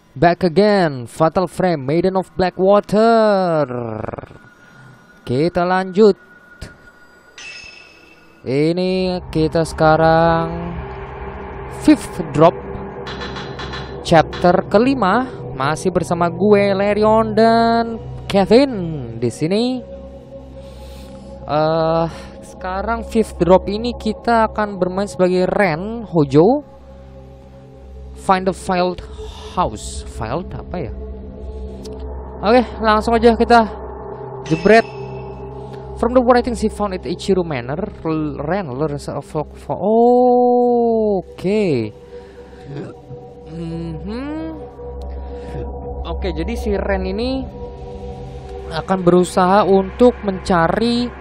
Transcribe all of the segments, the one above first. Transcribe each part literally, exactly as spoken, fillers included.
Back again, Fatal Frame, Maiden of Blackwater. Kita lanjut. Ini kita sekarang fifth drop, chapter kelima, masih bersama gue Lerion dan Kevin di sini. Uh, sekarang fifth drop ini kita akan bermain sebagai Ren Hojo. Find the failed house. Failed apa ya? Oke, langsung aja kita jebret. From the writings he found at Ichiru Manor, Ren learns of folk. Oh, oke. Okay. Mm-hmm. Oke, okay, jadi si Ren ini akan berusaha untuk mencari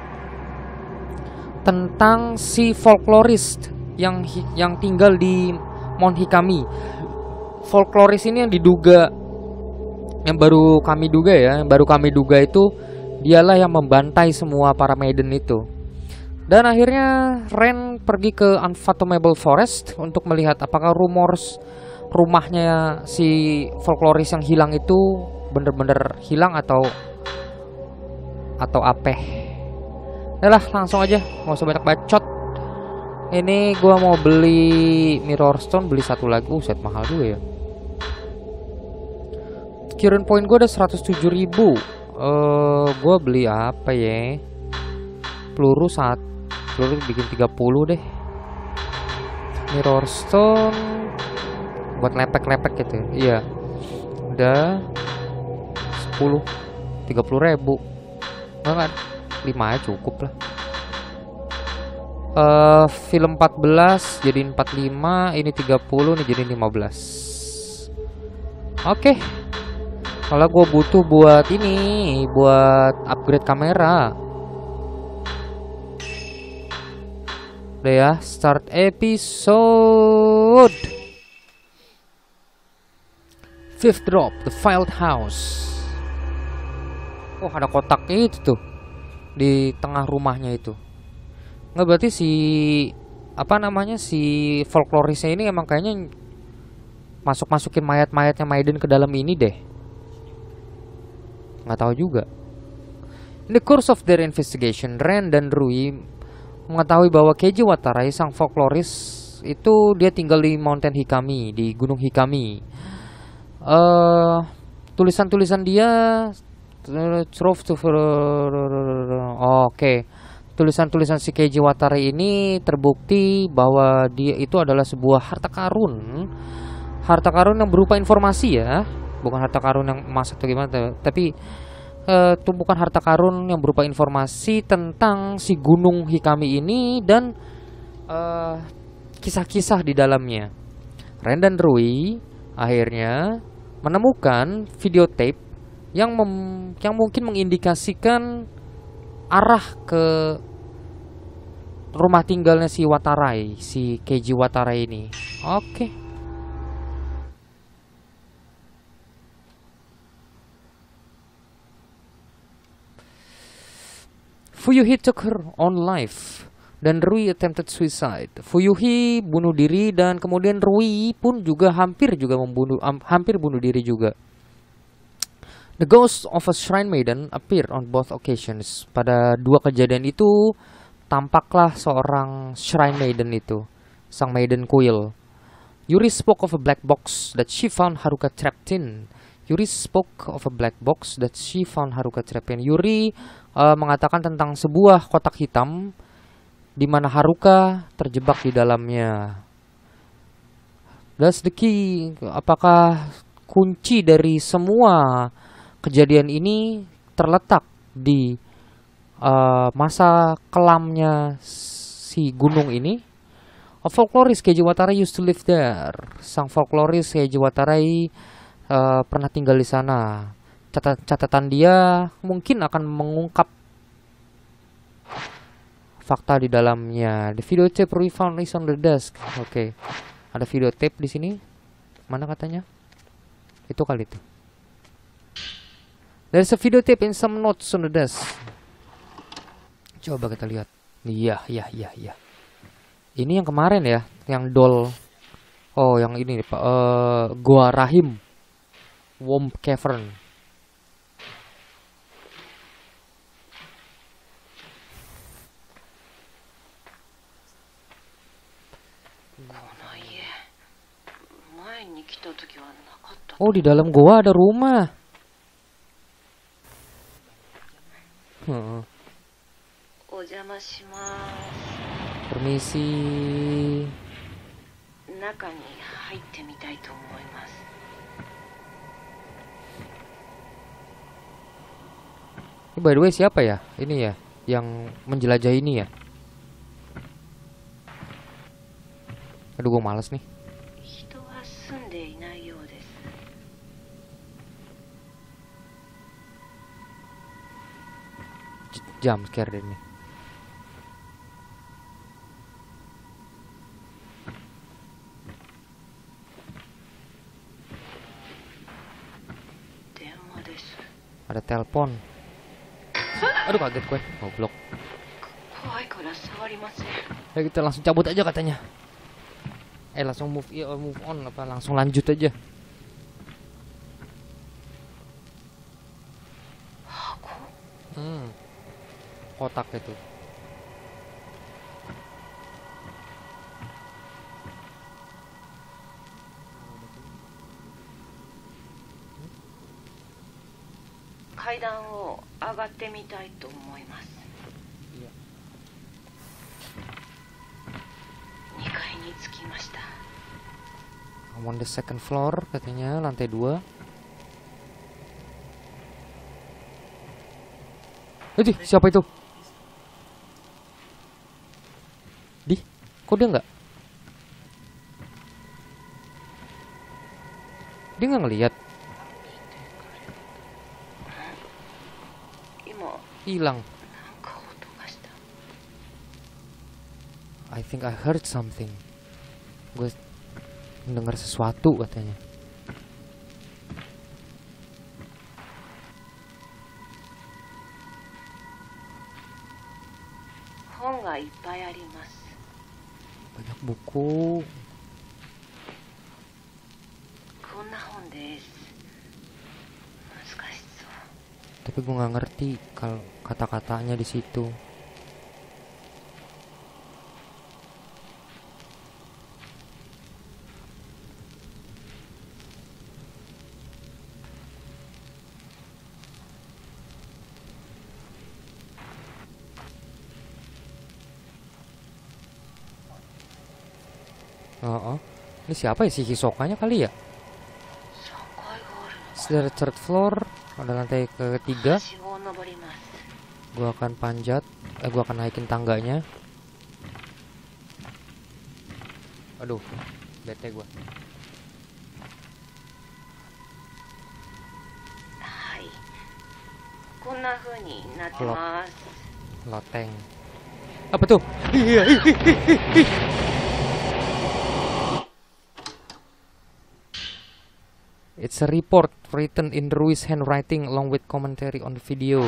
tentang si folklorist yang yang tinggal di Mount Hikami. Folklorist ini yang diduga, yang baru kami duga ya, yang baru kami duga itu dialah yang membantai semua para maiden itu. Dan akhirnya Ren pergi ke Unfathomable Forest untuk melihat apakah rumors rumahnya si folklorist yang hilang itu bener-bener hilang atau atau apeh. Udah, langsung aja, nggak usah banyak bacot. Ini gua mau beli Mirror Stone, beli satu lagi. Uh, set mahal juga ya. Current point gua ada seratus tujuh ribu. Uh, gue beli apa ya? Peluru saat peluru bikin tiga puluh deh. Mirror Stone buat lepek-lepek gitu. Iya. Udah sepuluh, tiga puluh ribu. Enggak, lima aja cukup lah. Uh, film empat belas jadi empat puluh lima, ini tiga puluh, ini jadi lima belas. Oke. Okay. Kalau gue butuh buat ini, buat upgrade kamera. Udah ya, start episode. Fifth drop, the failed house. Oh, ada kotak itu tuh di tengah rumahnya itu. Nggak, berarti si apa namanya si folklorisnya ini emang kayaknya masuk-masukin mayat-mayatnya Maiden ke dalam ini deh. Nggak tahu juga. In the course of their investigation, Ren dan Rui mengetahui bahwa Keiji Watarai, sang folkloris itu, dia tinggal di Mountain Hikami, di Gunung Hikami. Uh, tulisan-tulisan dia, oke, okay. Tulisan-tulisan si Keiji Watarai ini terbukti bahwa dia itu adalah sebuah harta karun, harta karun yang berupa informasi ya. Bukan harta karun yang emas atau gimana, tapi uh, itu bukan harta karun yang berupa informasi tentang si Gunung Hikami ini dan kisah-kisah uh, di dalamnya. Ren dan Rui akhirnya menemukan videotape yang mem yang mungkin mengindikasikan arah ke rumah tinggalnya si Watarai, si Keiji Watarai ini. Oke. Okay. Fuyuhi took her own life dan Rui attempted suicide. Fuyuhi bunuh diri dan kemudian Rui pun juga hampir juga membunuh um, hampir bunuh diri juga. The ghost of a shrine maiden appeared on both occasions. Pada dua kejadian itu tampaklah seorang shrine maiden itu, sang maiden kuil. Yuri spoke of a black box that she found Haruka trapped in. Yuri spoke of a black box that she found Haruka trapped in. Yuri uh, mengatakan tentang sebuah kotak hitam di mana Haruka terjebak di dalamnya. That's the key. Apakah kunci dari semua kejadian ini terletak di uh, masa kelamnya si gunung ini? A folklorist Keiji Watarai used to live there. Sang folklorist Keiji Watarai uh, pernah tinggal di sana. Catat catatan dia mungkin akan mengungkap fakta di dalamnya. The videotape we found is on the desk. Oke, okay. Ada videotape di sini. Mana katanya? Itu kali itu. There's a videotape in some notes on the desk. Coba kita lihat. Iya, iya, iya, iya. Ini yang kemarin ya, yang doll. Oh, yang ini Pak, uh, Gua Rahim. Womb Cavern. Oh, di dalam goa ada rumah. Hmm. Permisi. Ini by the way siapa ya? Ini ya, yang menjelajah ini ya. Aduh, gue males nih. Jam scare deh nih. Ada telepon. Aduh, kaget gue. Goblok. Ya, kita langsung cabut aja katanya. Eh langsung move, ya, move on apa langsung lanjut aja. Hmm. Kotak itu. Kaidan wo agatte mitai to omoimasu. Iya. ni kai ni tsukimashita. I'm on the second floor katanya, lantai dua. Aduh, siapa itu? Di, kok dia nggak? Dia nggak ngelihat. Hilang. I think I heard something. Gue mendengar sesuatu katanya. Banyak buku. Tapi gue nggak ngerti kalau kata-katanya di situ. Oh, oh. Ini siapa ya, si Hisokanya kali ya? Dari third floor, ada lantai ketiga. Gua akan panjat, eh gua akan naikin tangganya. Aduh, bete gua. Lot, loteng. Apa tuh? It's a report written in Rui's handwriting along with commentary on the video.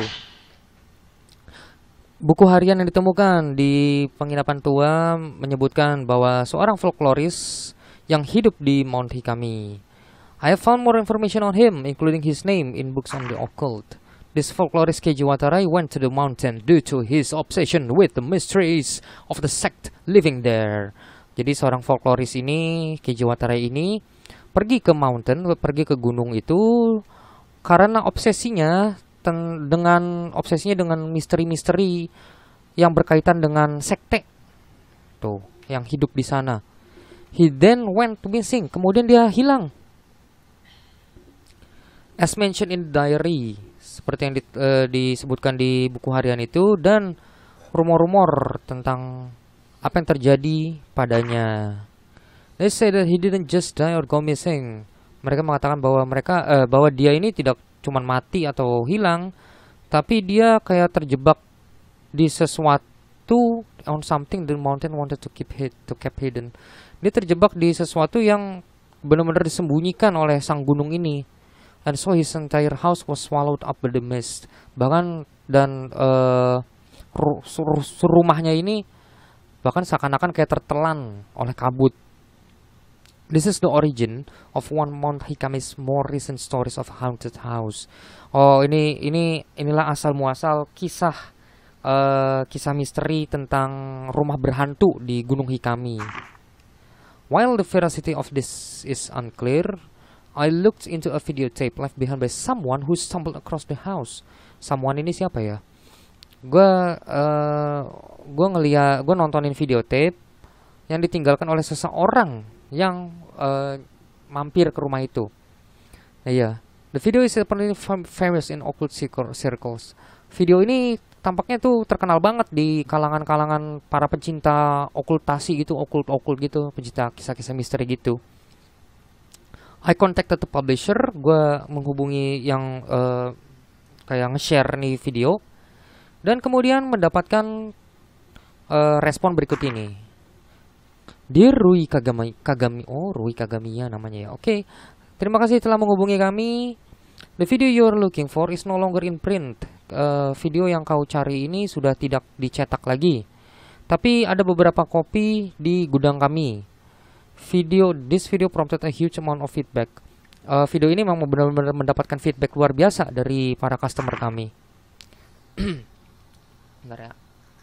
Buku harian yang ditemukan di penginapan tua menyebutkan bahwa seorang folkloris yang hidup di Mount Hikami. I have found more information on him, including his name in books on the occult. This folklorist Keiji Watarai went to the mountain due to his obsession with the mysteries of the sect living there. Jadi seorang folkloris ini, Keiji Watarai ini, pergi ke mountain, pergi ke gunung itu karena obsesinya ten, dengan obsesinya dengan misteri-misteri yang berkaitan dengan sekte tuh yang hidup di sana. He then went missing, kemudian dia hilang. As mentioned in the diary, seperti yang di, uh, disebutkan di buku harian itu, dan rumor-rumor tentang apa yang terjadi padanya. They say that he didn't just die or go missing. Mereka mengatakan bahwa mereka uh, bahwa dia ini tidak cuma mati atau hilang, tapi dia kayak terjebak di sesuatu, on something the mountain wanted to keep hid, to keep hidden. Dia terjebak di sesuatu yang benar-benar disembunyikan oleh sang gunung ini. And so his entire house was swallowed up by the mist. Bahkan dan uh, rumahnya ini bahkan seakan-akan kayak tertelan oleh kabut. This is the origin of one Mount Hikami's more recent stories of haunted house. Oh, ini ini inilah asal muasal kisah uh, kisah misteri tentang rumah berhantu di Gunung Hikami. While the veracity of this is unclear, I looked into a videotape left behind by someone who stumbled across the house. Someone ini siapa ya? Gua uh, gua ngeliat, gua nontonin videotape yang ditinggalkan oleh seseorang yang uh, mampir ke rumah itu. Nah, iya, the video is apparently famous in occult circles. Video ini tampaknya tuh terkenal banget di kalangan-kalangan para pencinta okultasi gitu, okult-okult gitu, pencinta kisah-kisah misteri gitu. I contacted the publisher, gue menghubungi yang uh, kayak nge-share nih video, dan kemudian mendapatkan uh, respon berikut ini. Dear Rui Kagami, Kagami, oh Rui Kagamiya namanya ya. Oke, okay. Terima kasih telah menghubungi kami. The video you're looking for is no longer in print. Uh, video yang kau cari ini sudah tidak dicetak lagi. Tapi ada beberapa kopi di gudang kami. Video, this video prompted a huge amount of feedback. Uh, video ini memang benar-benar mendapatkan feedback luar biasa dari para customer kami. Bentar ya.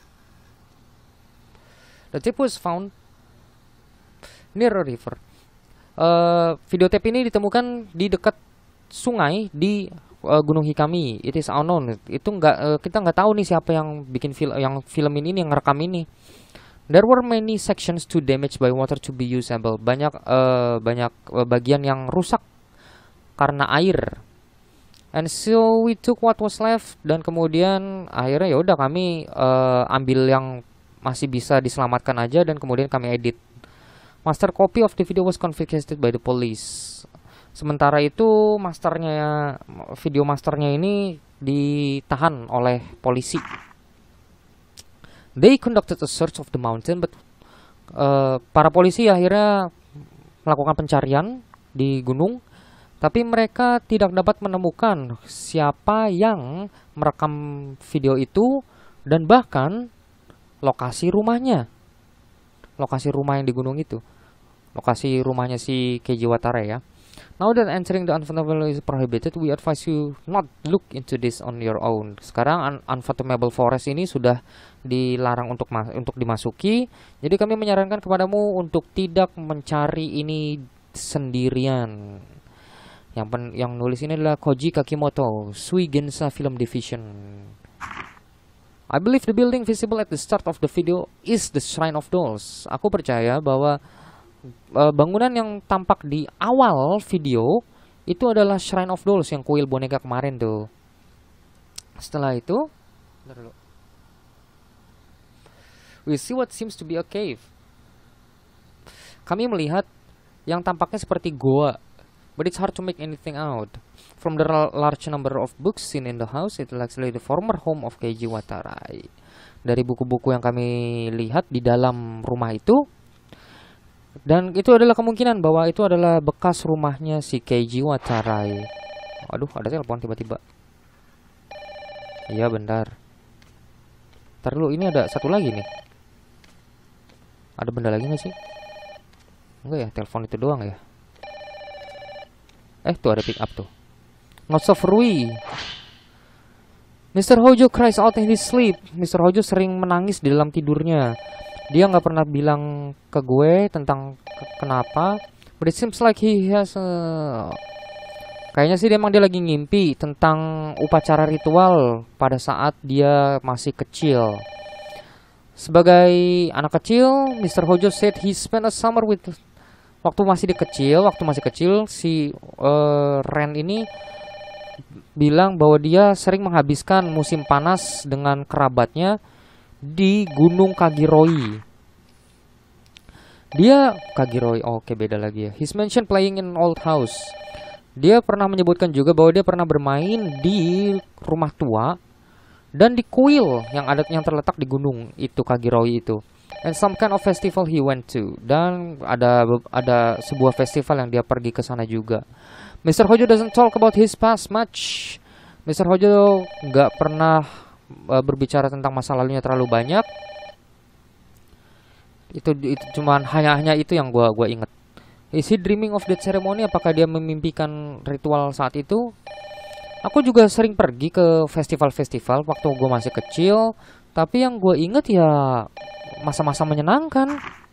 The tip was found near a river. Uh, videotape ini ditemukan di dekat sungai di uh, Gunung Hikami. It is unknown. Itu nggak uh, kita nggak tahu nih siapa yang bikin film yang film ini, yang ngerekam ini. There were many sections too damaged by water to be usable. Banyak uh, banyak uh, bagian yang rusak karena air. And so we took what was left, dan kemudian akhirnya ya udah kami uh, ambil yang masih bisa diselamatkan aja, dan kemudian kami edit. Master copy of the video was confiscated by the police. Sementara itu masternya, video masternya ini ditahan oleh polisi. They conducted a search of the mountain, but uh, para polisi akhirnya melakukan pencarian di gunung, tapi mereka tidak dapat menemukan siapa yang merekam video itu dan bahkan lokasi rumahnya. Lokasi rumah yang di gunung itu, lokasi rumahnya si Keiji Watara ya. Now that entering the unfathomable is prohibited, we advise you not look into this on your own. Sekarang un unfathomable forest ini sudah dilarang untuk untuk dimasuki. Jadi kami menyarankan kepadamu untuk tidak mencari ini sendirian. Yang pen yang nulis ini adalah Koji Kakimoto, Sui Gensa Film Division. I believe the building visible at the start of the video is the Shrine of Dolls. Aku percaya bahwa uh, bangunan yang tampak di awal video itu adalah Shrine of Dolls, yang kuil boneka kemarin tuh. Setelah itu, we see what seems to be a cave. Kami melihat yang tampaknya seperti goa, but it's hard to make anything out. From the large number of books seen in the house, it likely the former home of Keiji Watara. Dari buku-buku yang kami lihat di dalam rumah itu, dan itu adalah kemungkinan bahwa itu adalah bekas rumahnya si Keiji Watara. Aduh, ada telepon tiba-tiba. Iya, bentar. Ntar dulu, ini ada satu lagi nih. Ada benda lagi nggak sih? Enggak ya, telepon itu doang ya. Eh, tuh ada pick up tuh. Notes of Rui. Mister Hojo cries out in his sleep. Mister Hojo sering menangis di dalam tidurnya. Dia nggak pernah bilang ke gue tentang ke kenapa. But it seems like he has a... Kayaknya sih emang dia lagi ngimpi tentang upacara ritual pada saat dia masih kecil. Sebagai anak kecil, Mister Hojo said he spent a summer with... Waktu masih kecil, waktu masih kecil, si uh, Ren ini bilang bahwa dia sering menghabiskan musim panas dengan kerabatnya di Gunung Kagiroi. Dia Kagiroi, oh, oke, beda lagi ya. He's mentioned playing in an old house. Dia pernah menyebutkan juga bahwa dia pernah bermain di rumah tua dan di kuil yang ada yang terletak di gunung itu, Kagiroi itu. And some kind of festival he went to. Dan ada ada sebuah festival yang dia pergi ke sana juga. Mister Hojo doesn't talk about his past much. Mister Hojo nggak pernah uh, berbicara tentang masa lalunya terlalu banyak. Itu itu cuman hanya hanya itu yang gua gua inget. Is he dreaming of that ceremony? Apakah dia memimpikan ritual saat itu? Aku juga sering pergi ke festival-festival waktu gue masih kecil, tapi yang gue inget ya masa-masa menyenangkan.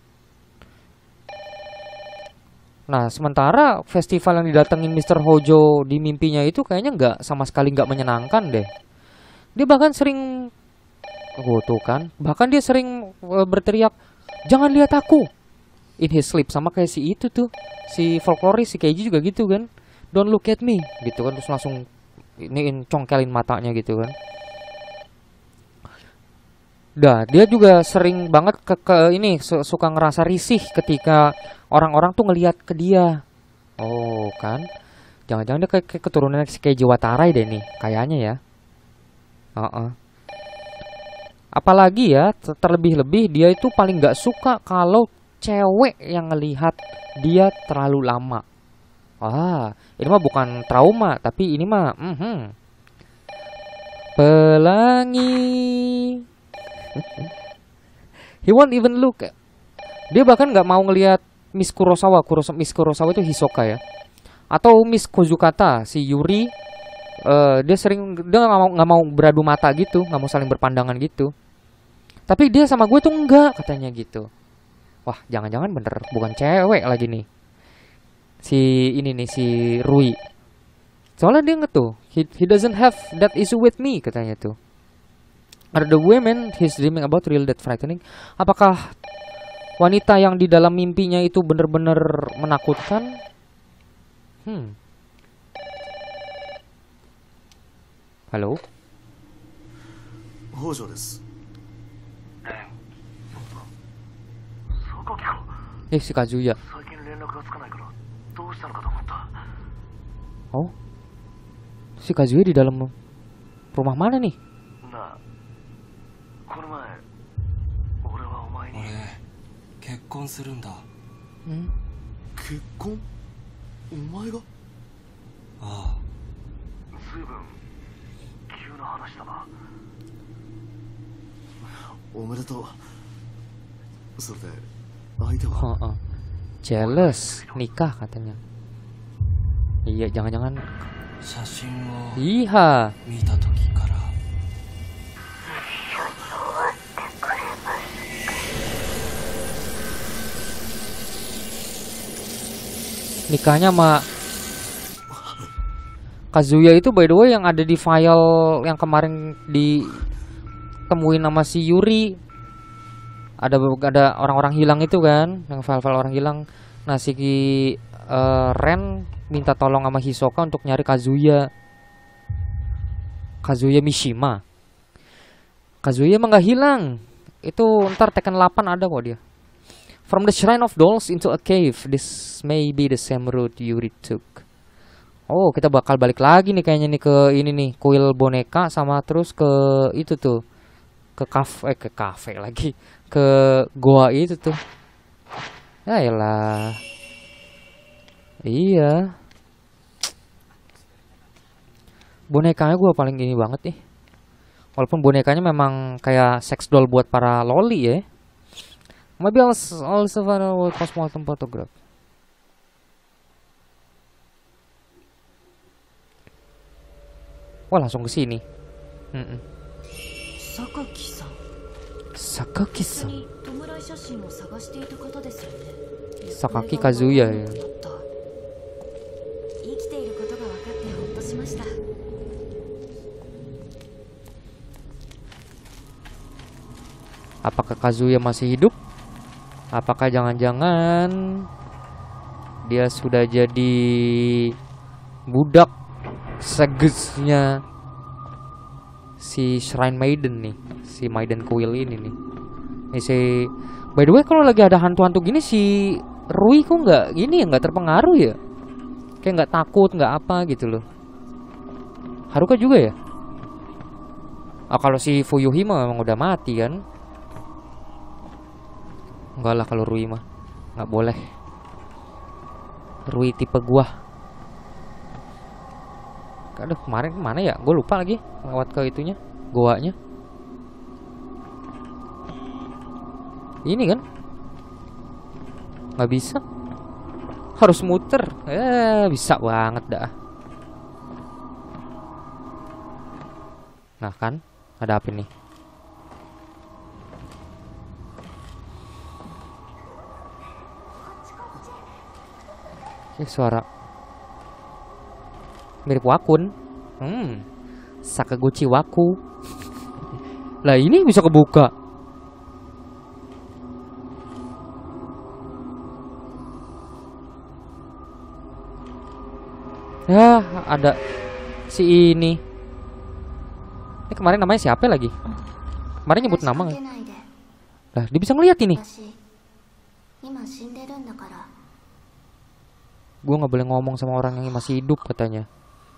Nah, sementara festival yang didatengin mister Hojo di mimpinya itu kayaknya nggak sama sekali nggak menyenangkan deh. Dia bahkan sering, oh tuh kan, bahkan dia sering uh, berteriak, jangan lihat aku, in his sleep, sama kayak si itu tuh, si folkloris, si Keiji juga gitu kan, don't look at me, gitu kan, terus langsung ini congkelin matanya gitu kan. Dah, dia juga sering banget ke, ke ini suka ngerasa risih ketika orang-orang tuh ngelihat ke dia. Oh kan, jangan-jangan dia kayak, kayak keturunan si Keiji Watarai deh nih, kayaknya ya. Uh-uh. Apalagi ya, terlebih-lebih dia itu paling nggak suka kalau cewek yang ngelihat dia terlalu lama. Ah, ini mah bukan trauma, tapi ini mah, mm-hmm. Pelangi. He won't even look. Dia bahkan nggak mau ngelihat Miss Kurosawa. Kurosawa, Miss Kurosawa itu Hisoka ya, atau Miss Kozukata si Yuri. Uh, dia sering dia nggak mau nggak mau beradu mata gitu, nggak mau saling berpandangan gitu. Tapi dia sama gue tuh enggak, katanya gitu. Wah, jangan-jangan bener bukan cewek lagi nih si ini nih si Rui. Soalnya dia nggak tuh, he, he doesn't have that issue with me, katanya tuh. Are the women he's dreaming about real that frightening? Apakah wanita yang di dalam mimpinya itu benar-benar menakutkan? Hmm. Halo? Hojo desu. Eh, si Kazuya. Oh, si Kazuya di dalam rumah mana nih? Hmm? 結婚？お前が？ ああ。 随分急な話だな。おめでとう。それで相手は？ Oh, oh. Jealous, nikah katanya. Iya, jangan-jangan. Iya. Nikahnya sama Kazuya itu by the way yang ada di file yang kemarin ditemuin sama si Yuri. Ada ada orang-orang hilang itu kan, yang file-file orang hilang. Nah, si uh, Ren minta tolong sama Hisoka untuk nyari Kazuya. Kazuya Mishima. Kazuya emang gak hilang. Itu ntar Tekken delapan ada kok dia. From the Shrine of Dolls into a cave. This may be the same route Yuri took. Oh, kita bakal balik lagi nih kayaknya nih ke ini nih, kuil boneka sama terus ke itu tuh. Ke kafe, eh, ke kafe lagi. Ke goa itu tuh. Ya elah. Iya. Bonekanya gue paling ini banget nih. Walaupun bonekanya memang kayak sex doll buat para loli ya. Maybe also also cosmopolitan photograph. Wah, langsung ke sini. Mm-mm. Sakaki-san. Sakaki-san. Sakaki Sakaki Kazuya ya. Apakah Kazuya masih hidup? Apakah jangan-jangan dia sudah jadi budak segesnya si Shrine Maiden nih, si Maiden Kuil ini nih. Ini si, by the way kalau lagi ada hantu-hantu gini si Rui kok nggak gini ya, nggak terpengaruh ya? Kayak nggak takut, nggak apa gitu loh. Haruka juga ya? Ah, kalau si Fuyuhi mah memang udah mati kan? Enggak lah kalau Rui mah nggak boleh. Rui tipe gua. Aduh, kemarin kemana ya? Gue lupa lagi lewat ke itunya, goanya. Ini kan nggak bisa. Harus muter. Eh, bisa banget dah. Nah kan, ada apa nih? Ini suara mirip Wakun. Hmm, Sakaguchi Waku. Lah ini bisa kebuka. Ya, ada si ini. Ini kemarin namanya siapa lagi? Kemarin nyebut nama nggak? Lah, dia bisa ngeliat ini. Gue nggak boleh ngomong sama orang yang masih hidup katanya.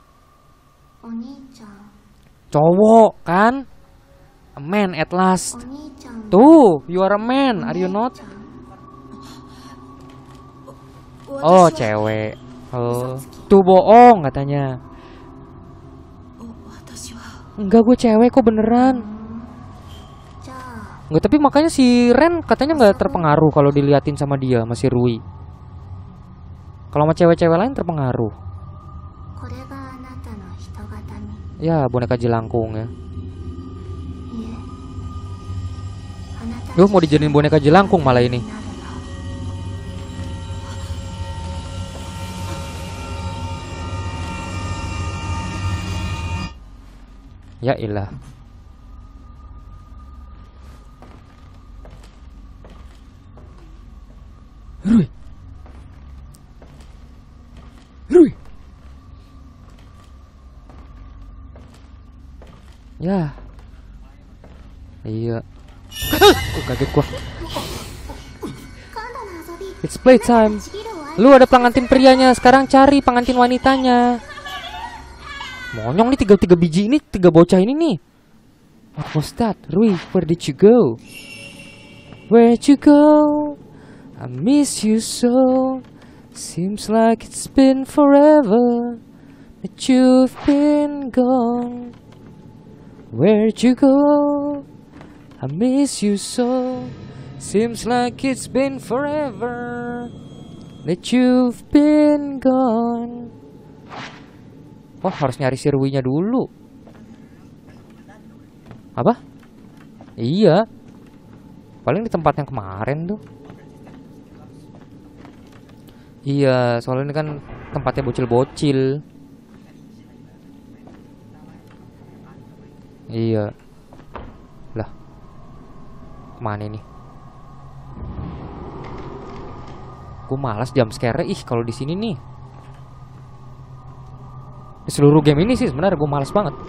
Cowok kan? A man at last. Tuh, you are a man, are you not? Oh, cewek. Oh, tuh bohong katanya. Enggak, gue cewek kok beneran. Enggak, tapi makanya si Ren katanya nggak terpengaruh kalau diliatin sama dia, masih Rui. Kalau sama cewek-cewek lain terpengaruh. Ya, boneka jelangkung ya. Duh, mau dijadiin boneka jelangkung malah ini. Ya ilah. Rui. Rui. Ya. Iya. Oh, kaget gua. It's playtime. Lu ada pengantin prianya, sekarang cari pengantin wanitanya. Monyong nih, tiga tiga biji ini, tiga bocah ini nih. What was that? Rui, where did you go? Where'd you go? I miss you so. Seems like it's been forever that you've been gone. Where'd you go? I miss you so. Seems like it's been forever that you've been gone. Wah, harus nyari si Rui-nya dulu. Apa? Iya. Paling di tempat yang kemarin tuh. Iya, soalnya ini kan tempatnya bocil-bocil. Iya. Lah. Kemana ini? Gue malas jump scare. Ih, kalau di sini nih. Di seluruh game ini sih sebenarnya gue malas banget.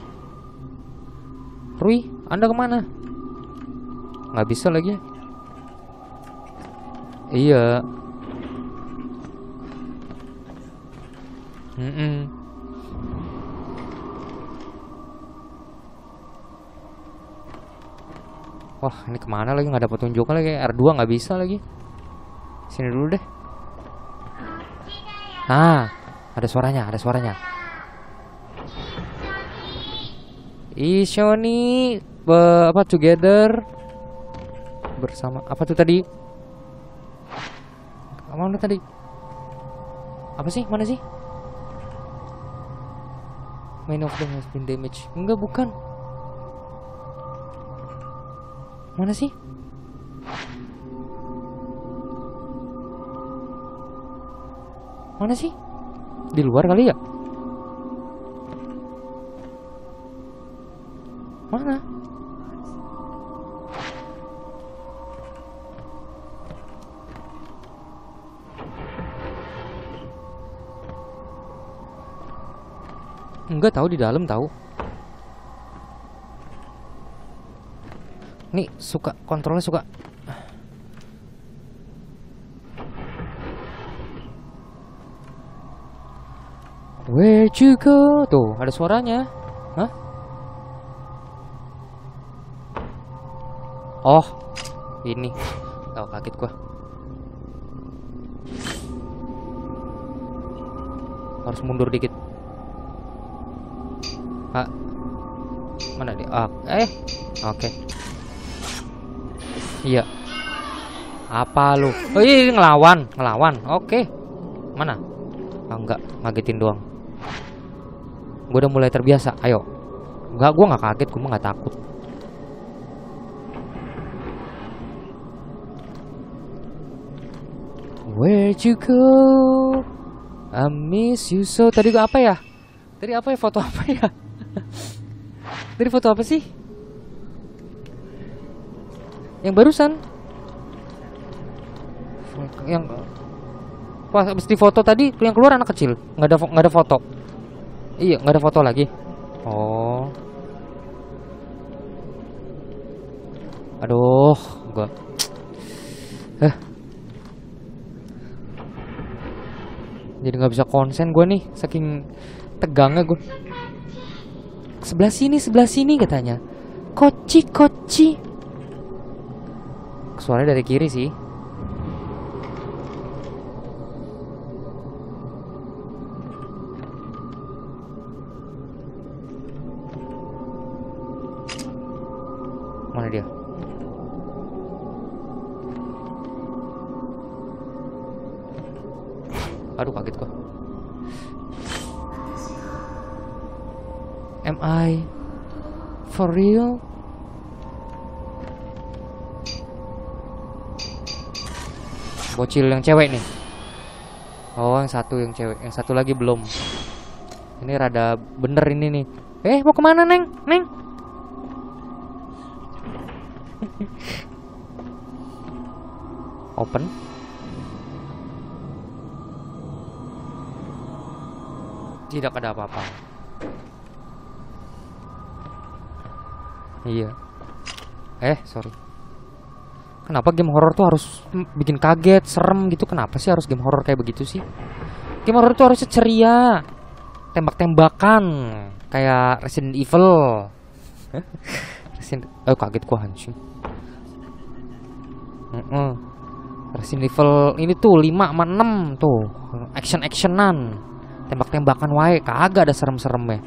Rui, Anda kemana? Nggak bisa lagi. Iya. Mm -mm. Wah, ini kemana lagi? Nggak ada petunjuknya lagi. R dua nggak bisa lagi. Sini dulu deh. Nah, ada suaranya, ada suaranya. Ishoni be, apa together bersama apa tuh tadi? Mana tadi? Apa sih? Mana sih? Many of them has been damaged. Enggak, bukan. Mana sih? Mana sih? Di luar kali ya? Mana? Enggak tahu, di dalam tahu. Nih suka kontrolnya suka. Where'd you go? Tuh ada suaranya. Hah? Oh, ini. Tahu, kaget gua. Harus mundur dikit. Ah, mana dia? Ah, eh, oke. Okay. Iya. Apa lu? Oh iya, ngelawan, ngelawan. Oke. Okay. Mana? Ah, enggak, ngagetin doang. Gue udah mulai terbiasa. Ayo. Enggak, gue nggak kaget, gue mah nggak takut. Where'd you go? I miss you so. Tadi gue apa ya? Tadi apa ya? Foto apa ya? Tadi foto apa sih? Yang barusan? Yang pas habis di foto tadi yang keluar anak kecil. Nggak ada nggak ada foto. Iya, nggak ada foto lagi. Oh. Aduh, gua. Eh. Jadi nggak bisa konsen gue nih, saking tegangnya gue. Sebelah sini, sebelah sini katanya. Koci, koci. Suaranya dari kiri sih. Mana dia? Aduh, kaget gua. Am I for real? Bocil yang cewek nih. Oh, yang satu yang cewek, yang satu lagi belum. Ini rada bener ini nih. Eh, mau kemana, Neng? Neng? Open. Tidak ada apa-apa. Iya. Eh, sorry. Kenapa game horror tuh harus bikin kaget, serem gitu? Kenapa sih harus game horror kayak begitu sih? Game horror tuh harusnya ceria, tembak-tembakan, kayak Resident Evil. Resident, oh kaget gua anjing. Uh -uh. Resident Evil ini tuh lima sama enam tuh, action-actionan. Tembak-tembakan wae, kagak ada serem-seremnya.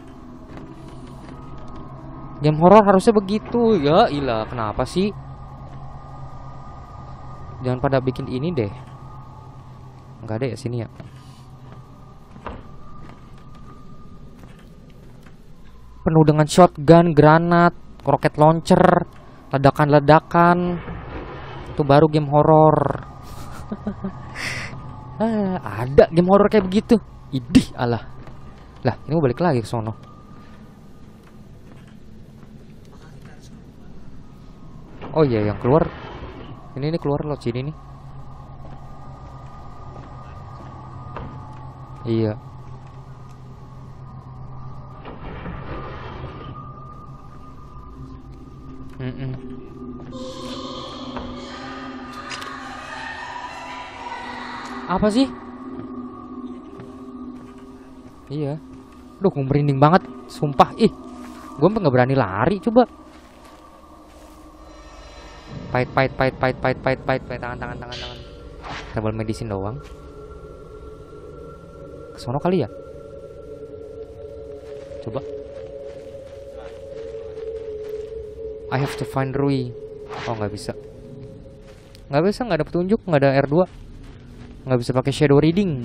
Game horor harusnya begitu. Ya ilah, kenapa sih? Jangan pada bikin ini deh. Enggak ada ya sini ya. Penuh dengan shotgun, granat, roket launcher, ledakan-ledakan. Itu baru game horor. Ah, ada game horor kayak begitu. Idih, alah. Lah, ini mau balik lagi ke sono. Oh iya, yang keluar. Ini ini keluar loh sini nih. Iya. Mm-mm. Apa sih? Iya. Duh, gue merinding banget, sumpah. Ih, gue nggak berani lari, coba. Pait, pait, pait, pait, pait, pait, pait, pait, tangan, tangan, tangan, tangan. Herbal medicine doang. Kesono kali ya? Coba. I have to find Rui. Oh, nggak bisa. Nggak bisa, nggak ada petunjuk, nggak ada R dua. Nggak bisa pakai shadow reading.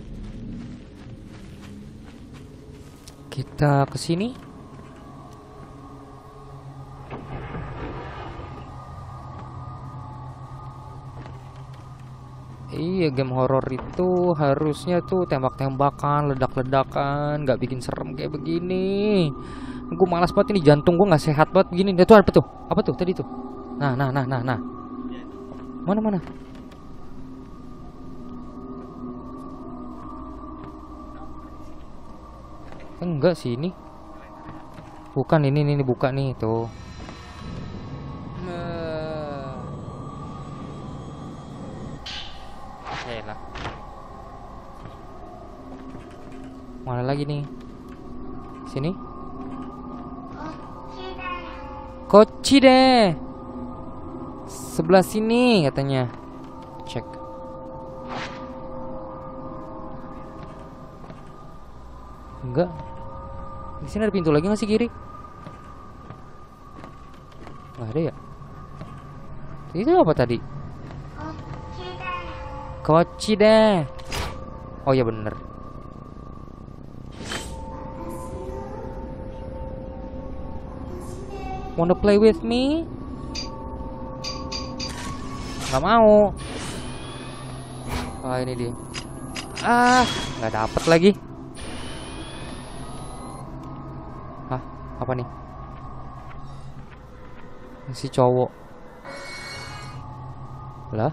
Kita ke sini. Iya, game horor itu harusnya tuh tembak-tembakan, ledak-ledakan, nggak bikin serem kayak begini. Gue malas banget ini, jantung gue nggak sehat banget begini. Itu apa tuh? Apa tuh tadi tuh? Nah, nah, nah, nah, nah. Mana, mana? Enggak sih ini. Bukan ini, ini buka nih tuh. Lah. Mana lagi nih? Sini. Koci deh. Sebelah sini katanya. Cek. Enggak. Di sini ada pintu lagi nggak sih kiri? Nggak ada ya. Itu apa tadi? Koci deh. Oh ya bener. Wanna play with me? Gak mau. Ah ini dia. Ah, nggak dapet lagi. Hah, apa nih? Si cowok. Lah?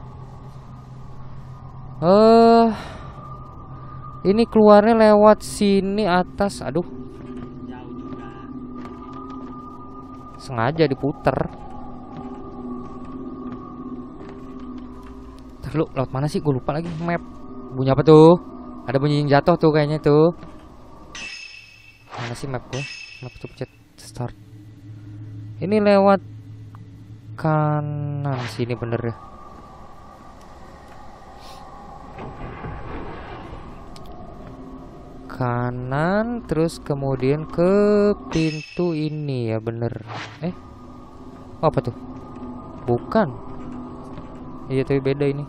Eh, uh, ini keluarnya lewat sini atas. Aduh. Sengaja diputer. Terus lewat mana sih? Gue lupa lagi map. Bunyi apa tuh? Ada bunyi yang jatuh tuh kayaknya tuh. Mana sih map gue? Map tuh pencet start. Ini lewat kanan sini bener ya. Kanan terus kemudian ke pintu ini ya bener. Eh, oh, apa tuh? Bukan. Iya tapi beda ini.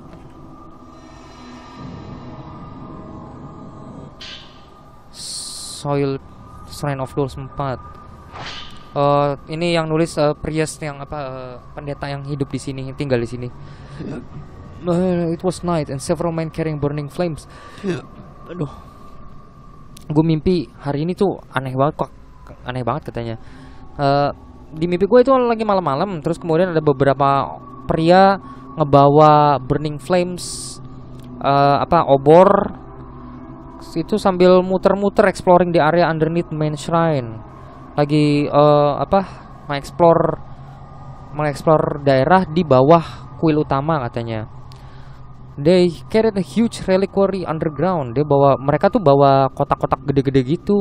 Soil Shrine of Dolls empat. Uh, ini yang nulis uh, priest yang apa uh, pendeta yang hidup di sini, yang tinggal di sini. Uh, it was night and several men carrying burning flames. Aduh. Gue mimpi hari ini tuh aneh banget kok. Aneh banget katanya. Uh, di mimpi gue itu lagi malam-malam, terus kemudian ada beberapa pria ngebawa burning flames, uh, apa obor itu sambil muter-muter exploring di area underneath main shrine. Lagi uh, apa mengeksplor mengeksplor daerah di bawah kuil utama katanya. They carried a huge reliquary underground. Dia bawa, mereka tuh bawa kotak-kotak gede-gede gitu.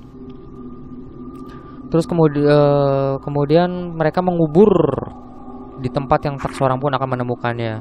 Terus kemudian uh, kemudian mereka mengubur di tempat yang tak seorang pun akan menemukannya.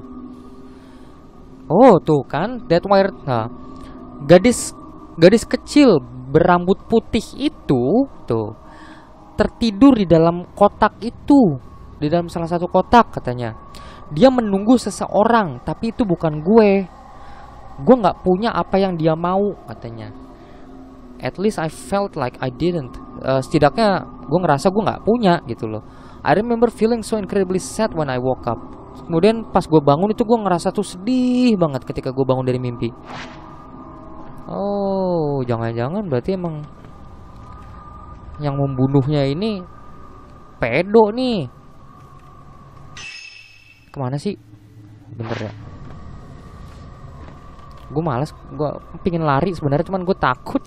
Oh tuh kan, that wire. Nah, gadis gadis kecil berambut putih itu tuh tertidur di dalam kotak itu, di dalam salah satu kotak katanya. Dia menunggu seseorang, tapi itu bukan gue. Gue nggak punya apa yang dia mau katanya. At least I felt like I didn't. Uh, setidaknya gue ngerasa gue nggak punya gitu loh. I remember feeling so incredibly sad when I woke up. Kemudian pas gue bangun itu gue ngerasa tuh sedih banget ketika gue bangun dari mimpi. Oh, jangan-jangan berarti emang yang membunuhnya ini pedo nih. Kemana sih? Bener ya. Gue malas, gue pingin lari sebenarnya, cuman gue takut.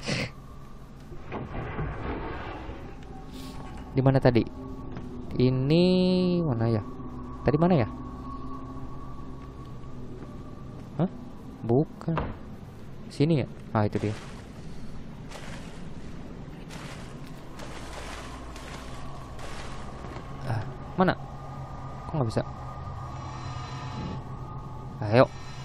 Di mana tadi? Ini mana ya? Tadi mana ya? Hah? Bukan. Sini ya? Ah itu dia. Ah, mana? Kok nggak bisa? Ayo.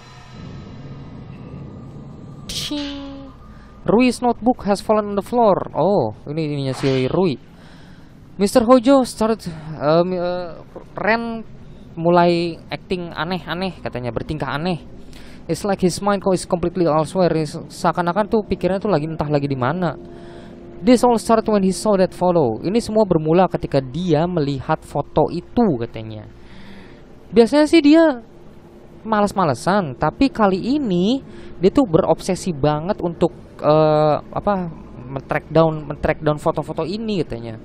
Rui's notebook has fallen on the floor. Oh, ini ininya si Rui. mister Hojo started uh, uh, Ren mulai acting aneh-aneh katanya, bertingkah aneh. It's like his mind is completely elsewhere. Seakan-akan tuh pikirannya tuh lagi entah lagi di mana. This all started when he saw that photo. Ini semua bermula ketika dia melihat foto itu katanya. Biasanya sih dia malas-malesan, tapi kali ini dia tuh berobsesi banget untuk uh, apa men-track down men-track down foto-foto ini katanya.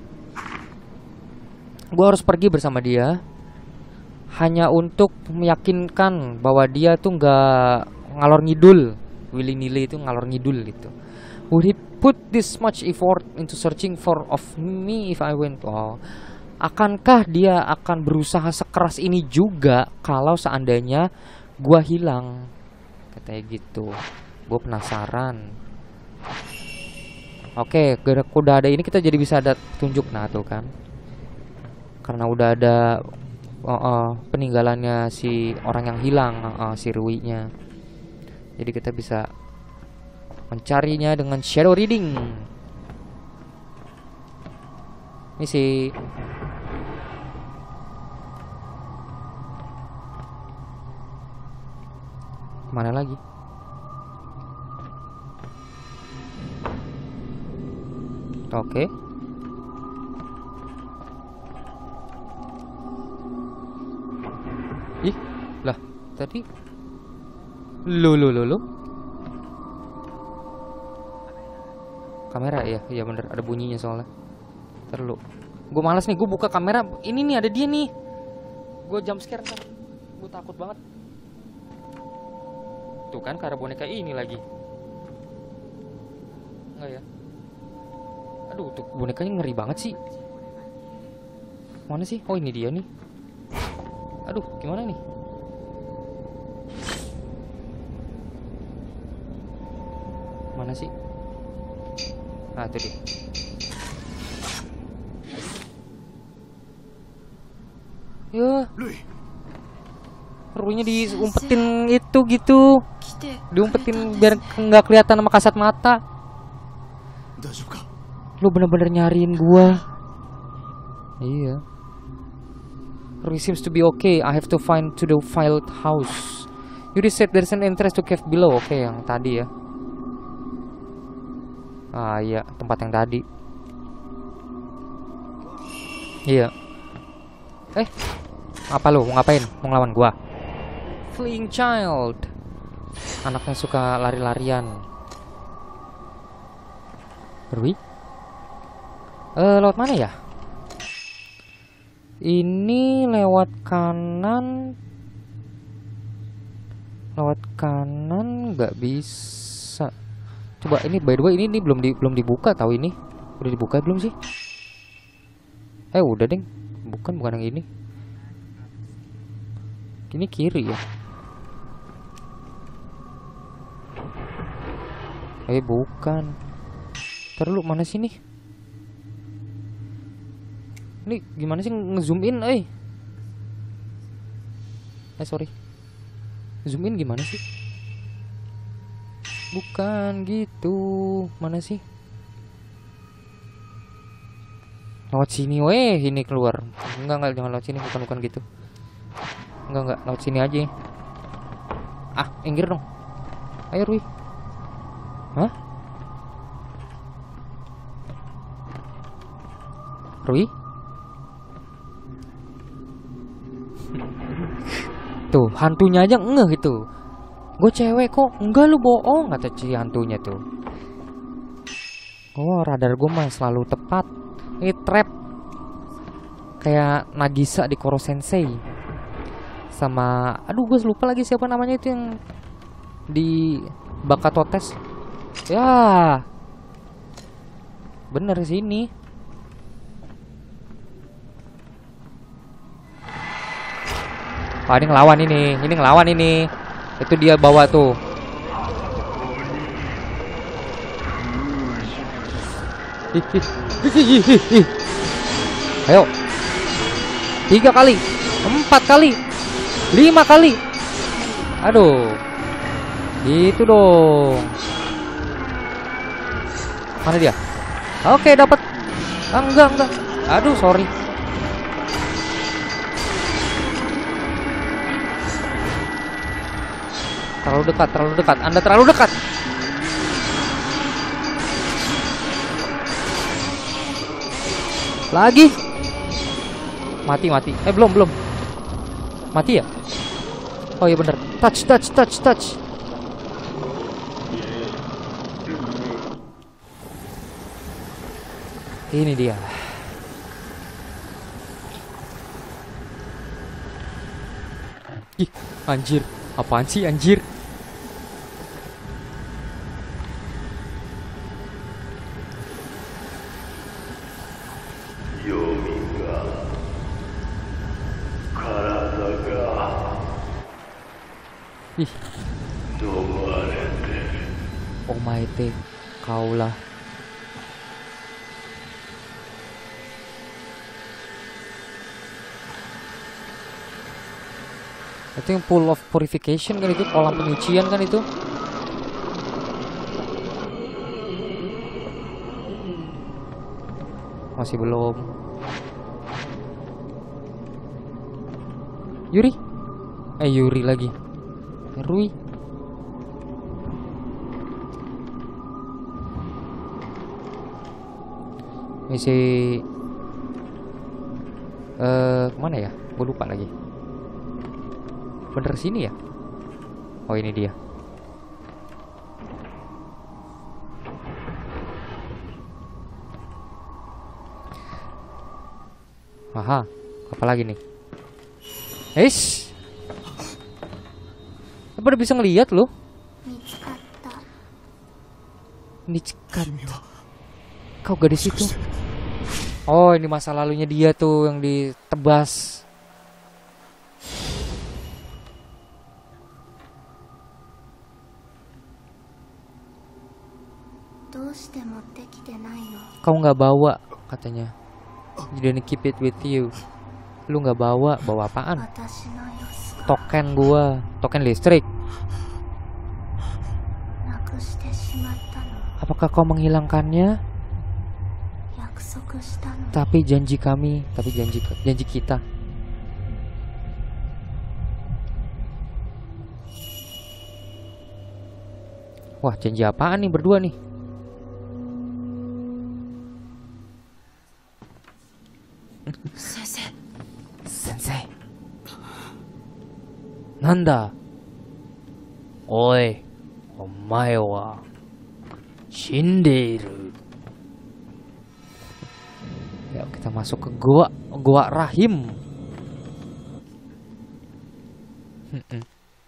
Gue harus pergi bersama dia hanya untuk meyakinkan bahwa dia tuh nggak ngalor ngidul, willy-nilly itu ngalor ngidul gitu. Would he put this much effort into searching for of me if I went? Oh, akankah dia akan berusaha sekeras ini juga kalau seandainya gua hilang? Katanya gitu. Gue penasaran. Oke, okay, udah ada ini kita jadi bisa ada tunjuk. Nah tuh kan, karena udah ada uh, uh, peninggalannya si orang yang hilang, uh, uh, si Rui-nya. Jadi kita bisa mencarinya dengan shadow reading. Misi. Mana lagi? Oke. Ih, lah tadi lu lu lu lu kamera ya, iya bener ada bunyinya soalnya. Ntar lu, gue malas nih, gue buka kamera ini nih ada dia nih. Gue jump scare ntar, gue takut banget. Tuh kan karena boneka ini lagi. Enggak ya? Aduh, tuh bonekanya ngeri banget sih. Mana sih? Oh ini dia nih. Aduh, gimana nih? Mana sih? Nah, itu dia. Ya, Lui, ruinya diumpetin itu gitu. 来てくれたん Diumpetin です biar ね nggak kelihatan sama kasat mata. 大丈夫か？ Lu bener-bener nyariin gua. Iya. Rui seems to be okay. I have to find to the filed house. Yuri said there's an entrance to cave below. Oke, yang tadi ya. Ah iya, tempat yang tadi. Iya. Eh, apa lu? Mau ngapain? Mau ngelawan gua? Fleeing child. Anak yang suka lari-larian. Rui? Eh, lewat mana ya? Ini lewat kanan. Lewat kanan nggak bisa. Coba ini by the way ini, ini belum di, belum dibuka tahu ini. Udah dibuka belum sih? Eh udah deng. Bukan bukan yang ini. Ini kiri ya. Eh bukan. Terlalu mana sini? Ini gimana sih ngezoom in, eh? Eh sorry. Zoom in gimana sih? Bukan gitu. Mana sih? Lewat sini weh, ini keluar. Enggak enggak jangan lewat sini, bukan bukan gitu. Enggak enggak lewat sini aja. Ah, minggir dong. Ayo Rui. Hah? Rui? Tuh, hantunya aja ngeh gitu. Gue cewek kok, enggak lu bohong, kata si hantunya tuh. Oh, radar gue mah selalu tepat. Ini trap. Kayak Nagisa di Koro Sensei. Sama, aduh gue lupa lagi siapa namanya itu yang di Bakatotes. Ya. Bener sini. Wah, ini ngelawan ini, ini ngelawan ini. Itu dia bawa tuh. Ih, ih, ih, ih, ih. Ayo. Tiga kali, empat kali, lima kali. Aduh. Gitu dong. Mana dia? Oke, dapat. Ah, enggak, enggak. Aduh, sorry. Terlalu dekat, terlalu dekat. Anda terlalu dekat. Lagi. Mati, mati. Eh, belum, belum. Mati ya? Oh iya bener. Touch, touch, touch, touch. Ini dia. Ih, anjir. Apaan sih anjir? Ih. Omaete kaulah. Itu yang pool of purification kan itu, kolam penyucian kan itu. Masih belum. Yuri? Eh Yuri lagi. Rui. Misi eh kemana ya? Gue lupa lagi. Bener sini ya? Oh ini dia. Aha, apa lagi nih? Eish, apa udah bisa ngelihat loh? Nichikata. Kau gadis itu? Oh ini masa lalunya dia tuh yang ditebas. Kau nggak bawa katanya. You didn't keep it with you. Lu nggak bawa, bawa apaan? Token gua, token listrik. Apakah kau menghilangkannya? Tapi janji kami, tapi janji janji kita. Wah, janji apaan nih berdua nih? Sensei. Sensei. Nanda? Oi, omae wa shindeiru. Ya, kita masuk ke gua, gua rahim. Hmm-mm.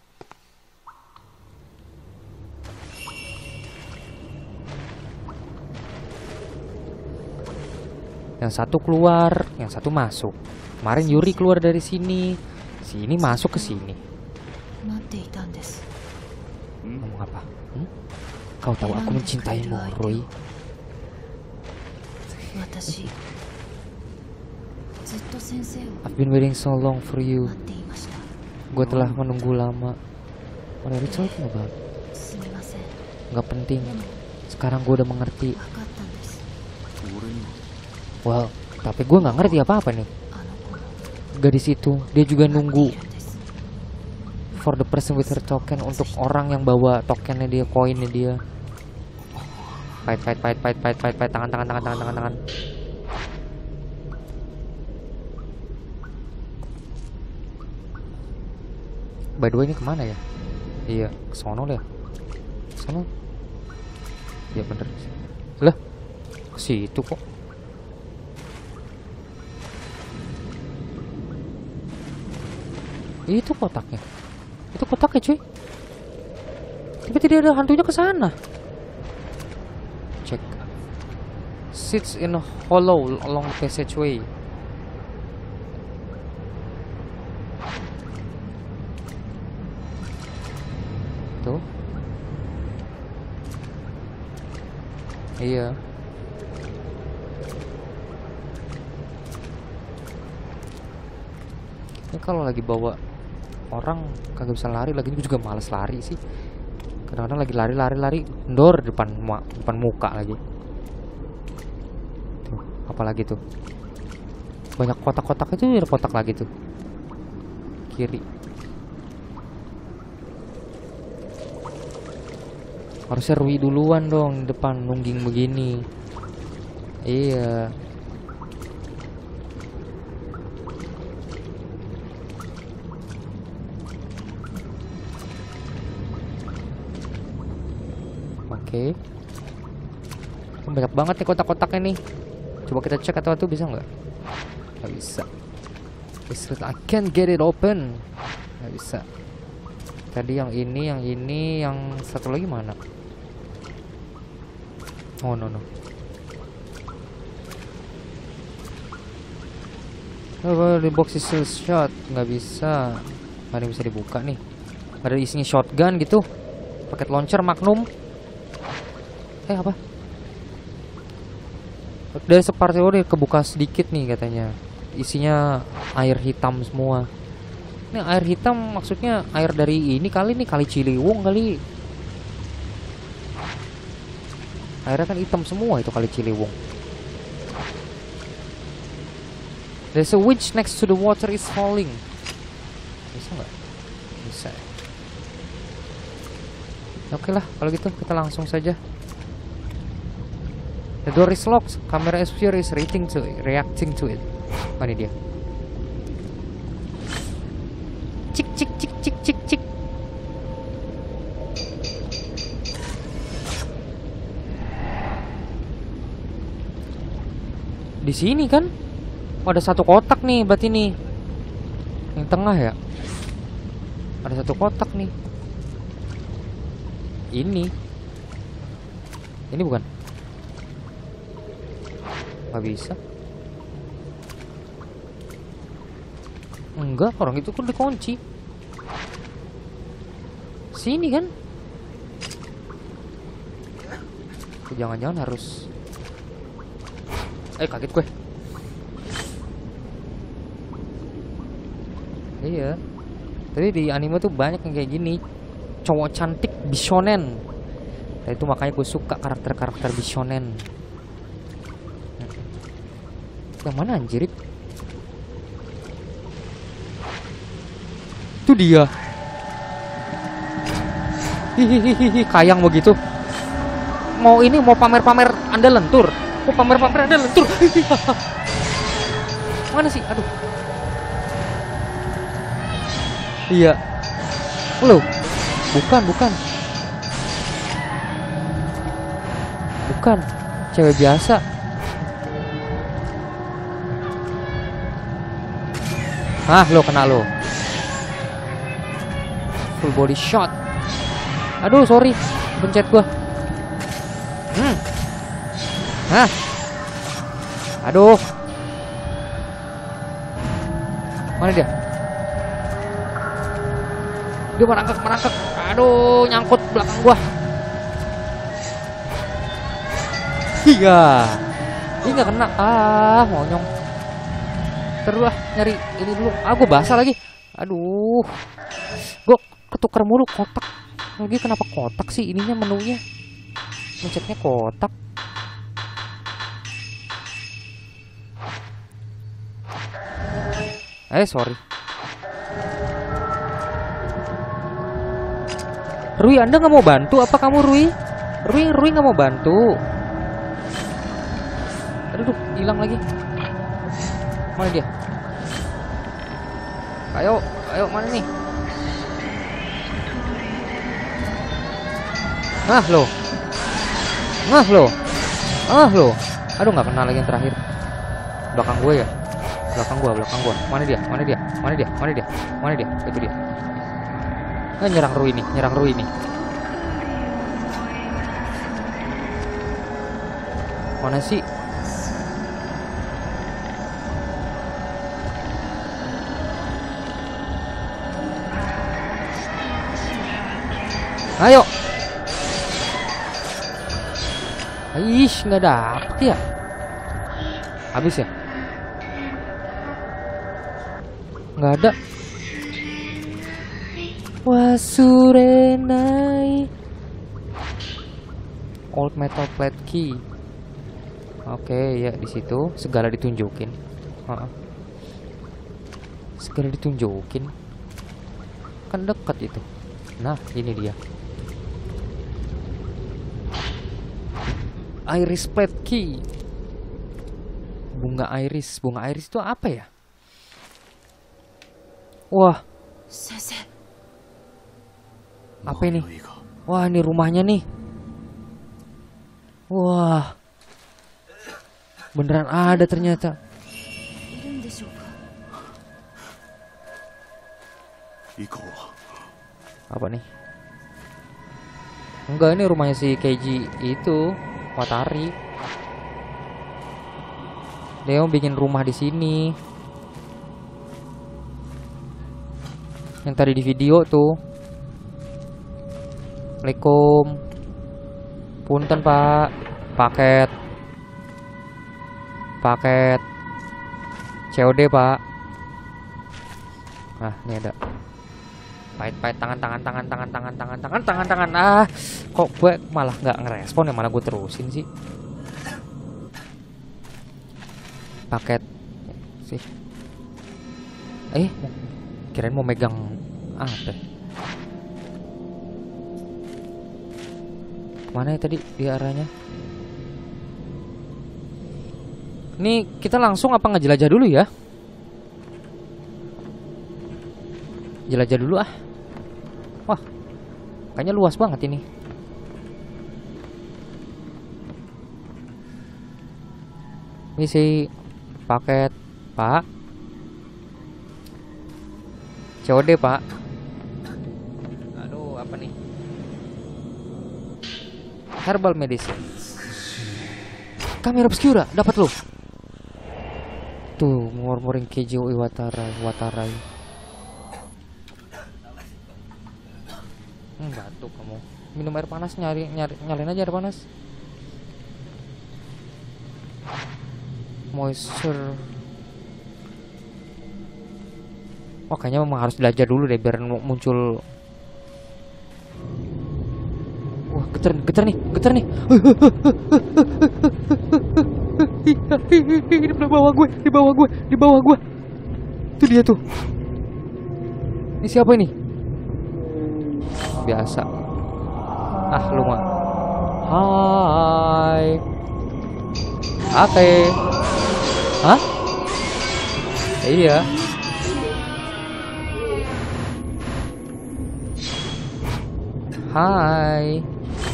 Yang satu keluar, yang satu masuk. Kemarin Yuri keluar dari sini, sini masuk ke sini. Ngomong apa? Hmm? Kau tahu aku mencintaimu, Rui. I've been waiting so long for you. Gue telah menunggu lama. What are you talking about? Gak penting. Sekarang gue udah mengerti. Well, tapi gue nggak ngerti apa-apa nih. Gadis itu, dia juga nunggu for the person with her token, untuk orang yang bawa tokennya dia, koinnya dia. Fight, fight, fight, fight, fight, fight, fight, tangan, tangan, tangan, tangan, tangan, tangan. By the way ini kemana ya? Iya, kesono lah. Kesono. Iya bener. Lah, ke situ kok. Itu kotaknya. Itu kotaknya, cuy. Tapi tidak ada hantunya ke sana. Cek. Sits in a hollow along the passageway. Tuh. Iya. Ini kalau lagi bawa orang kagak bisa lari lagi, ini juga males lari sih. Kadang-kadang lagi lari-lari-lari ndor depan depan muka lagi. Tuh, apalagi tuh. Banyak kotak-kotak itu, ada kotak lagi tuh. Kiri. Harusnya Rui duluan dong depan nungging begini. Iya. Oke. Okay. Banyak banget nih kotak-kotaknya nih. Coba kita cek atau itu bisa nggak? Nggak bisa. I can't get it open. Nggak bisa. Tadi yang ini, yang ini, yang satu lagi mana? Oh no no. Oh, the box is still shut. Nggak bisa. Nggak ada yang bisa dibuka nih. Nggak ada isinya shotgun gitu. Paket launcher Magnum. Eh apa? Dari separti udah kebuka sedikit nih katanya. Isinya air hitam semua. Ini air hitam maksudnya air dari ini kali nih, kali Ciliwung kali. Airnya kan hitam semua itu kali Ciliwung. There's a winch next to the water is falling. Bisa nggak? Bisa. Oke lah kalau gitu kita langsung saja. The door is locked. Camera sphere is reacting to it, reacting to it. Mana dia? Cik cik cik cik cik cik. Di sini kan? Oh, ada satu kotak nih, berarti nih. Yang tengah ya? Ada satu kotak nih. Ini. Ini bukan? Gak bisa. Enggak, orang itu kan dikunci. Sini kan? Jangan-jangan harus. Eh, kaget gue. Iya. Tapi di anime tuh banyak yang kayak gini. Cowok cantik bishonen. Nah, itu makanya gue suka karakter-karakter bishonen. Yang mana anjir? Itu dia. Hihihihi, kayang begitu. Mau ini mau pamer-pamer Anda lentur. Mau pamer-pamer Anda lentur. Mana sih? Aduh. Iya. Loh. Bukan, bukan. Bukan. Cewek biasa. Ah, lo kena lo. Full body shot. Aduh, sorry. Pencet gua. Hmm. Hah. Aduh. Mana dia? Dia merangkak, merangkak. Aduh, nyangkut belakang gua. Iya. Ini nggak kena. Ah, monyong. Terus lah, nyari ini dulu. Ah, gua basah lagi. Aduh. Gua ketukar mulu kotak. Lagi kenapa kotak sih ininya menunya? Mencetnya kotak. Eh, sorry. Rui, Anda nggak mau bantu? Apa kamu Rui? Rui, Rui nggak mau bantu. Aduh, hilang lagi. Mana dia? Ayo, ayo mana nih? Ah lo, ah lo, ah lo. Aduh, nggak kenal lagi yang terakhir. Belakang gue ya, belakang gue, belakang gue. Mana dia? Mana dia? Mana dia? Mana dia? Mana dia? Itu dia. Nah, nyerang Rui nih, nyerang Rui nih. Mana sih? Ayo. Aish, nggak dapet ya? Habis ya? Nggak ada. Wasurenai. Old metal plate key. Oke, ya di situ segala ditunjukin. Uh-uh. Segala ditunjukin. Kan dekat itu. Nah, ini dia. Iris plate key. Bunga iris. Bunga iris itu apa ya? Wah. Sensei. Apa ini? Wah, ini rumahnya nih. Wah. Beneran ada ternyata. Apa nih? Enggak, ini rumahnya si Keiji itu, Watari. Dia mau bikin rumah di sini. Yang tadi di video tuh. Assalamualaikum. Punten, Pak. Paket. Paket C O D, Pak. Nah, ini ada. Pahit-pahit tangan tangan tangan tangan tangan tangan tangan tangan tangan. Ah, kok gue malah nggak ngerespon ya, malah gue terusin sih. Paket sih. Eh, kirain mau megang apa? Mana ya tadi di arahnya? Ini kita langsung apa ngejelajah dulu ya? Jelajah dulu ah. Wah, kayaknya luas banget ini. Misi paket, Pak. C O D, Pak. Aduh, apa nih? Herbal medicine. Kamera obscura, dapat lo. Tuh, murmuring Keiji Iwatara, Watarai. Hmm, batuk kamu. Minum air panas, nyari, nyari nyalain aja air panas. Moisture. Wah, kayaknya memang harus belajar dulu deh biar muncul. Wah, getar, getar nih, getar nih. Di bawah gue, di bawah gue, di bawah gue. Itu dia tuh. Ini siapa ini? Biasa. Ah, lu mah. Hai. Oke. Hah? Iya. Hai.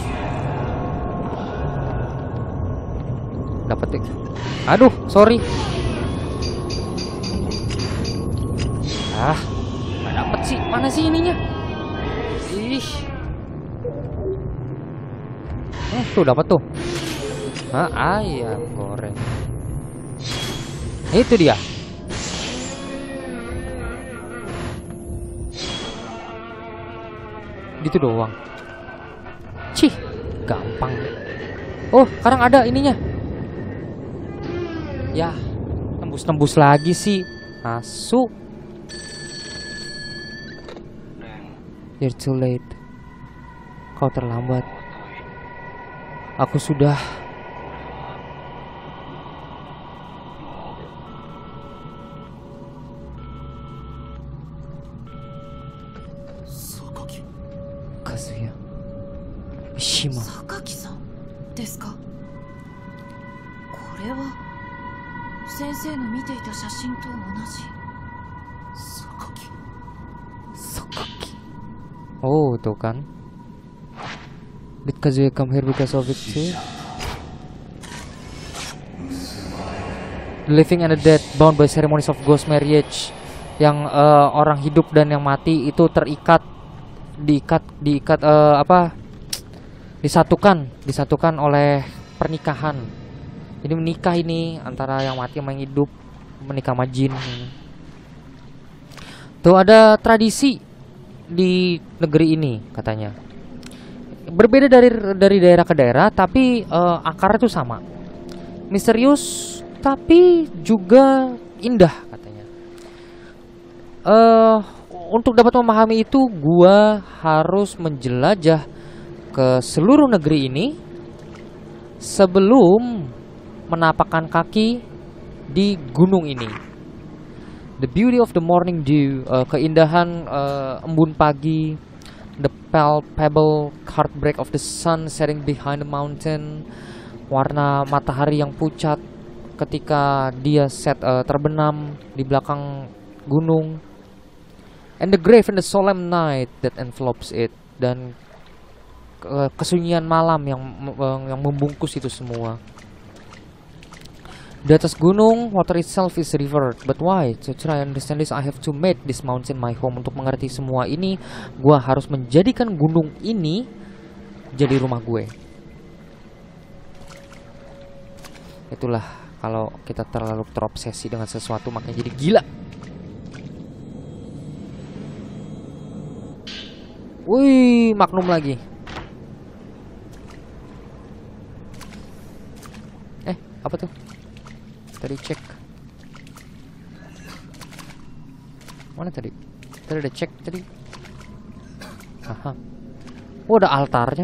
Dapat deh. Aduh, sorry. Ah, nggak dapet sih. Mana sih ininya? Ih. Eh, tuh dapat tuh. Hah, ayam goreng. Itu dia. Gitu doang. Cih, gampang. Oh, sekarang ada ininya. Ya, tembus-tembus lagi sih. Asu. You're too late. Kau terlambat. Aku sudah. Sakaki. Kazuya Mishima. 榊さんですか。これは先生の見ていた写真と同じ。 Sakaki. Sakaki. Oh, tuh kan. Did Kazuya come here because of it too? The living and the dead bound by ceremonies of ghost marriage. Yang uh, orang hidup dan yang mati itu terikat, diikat, diikat uh, apa? Disatukan, disatukan oleh pernikahan. Jadi menikah ini antara yang mati sama yang hidup, menikah sama jin. Tuh ada tradisi di negeri ini katanya. Berbeda dari dari daerah ke daerah, tapi uh, akarnya tuh sama. Misterius tapi juga indah katanya. Uh, untuk dapat memahami itu, gua harus menjelajah ke seluruh negeri ini sebelum menapakkan kaki di gunung ini. The beauty of the morning dew, uh, keindahan uh, embun pagi, the palpable heartbreak of the sun setting behind the mountain, warna matahari yang pucat ketika dia set uh, terbenam di belakang gunung, and the grave and the solemn night that envelopes it, dan uh, kesunyian malam yang uh, yang membungkus itu semua. Di atas gunung, water itself is a river. But why? To try and understand this, I have to make this mountain my home. Untuk mengerti semua ini, gua harus menjadikan gunung ini jadi rumah gue. Itulah kalau kita terlalu terobsesi dengan sesuatu, makanya jadi gila. Wih, magnum lagi. Eh, apa tuh? Tadi cek. Mana tadi? Tadi ada cek tadi. Aha. Oh, ada altarnya.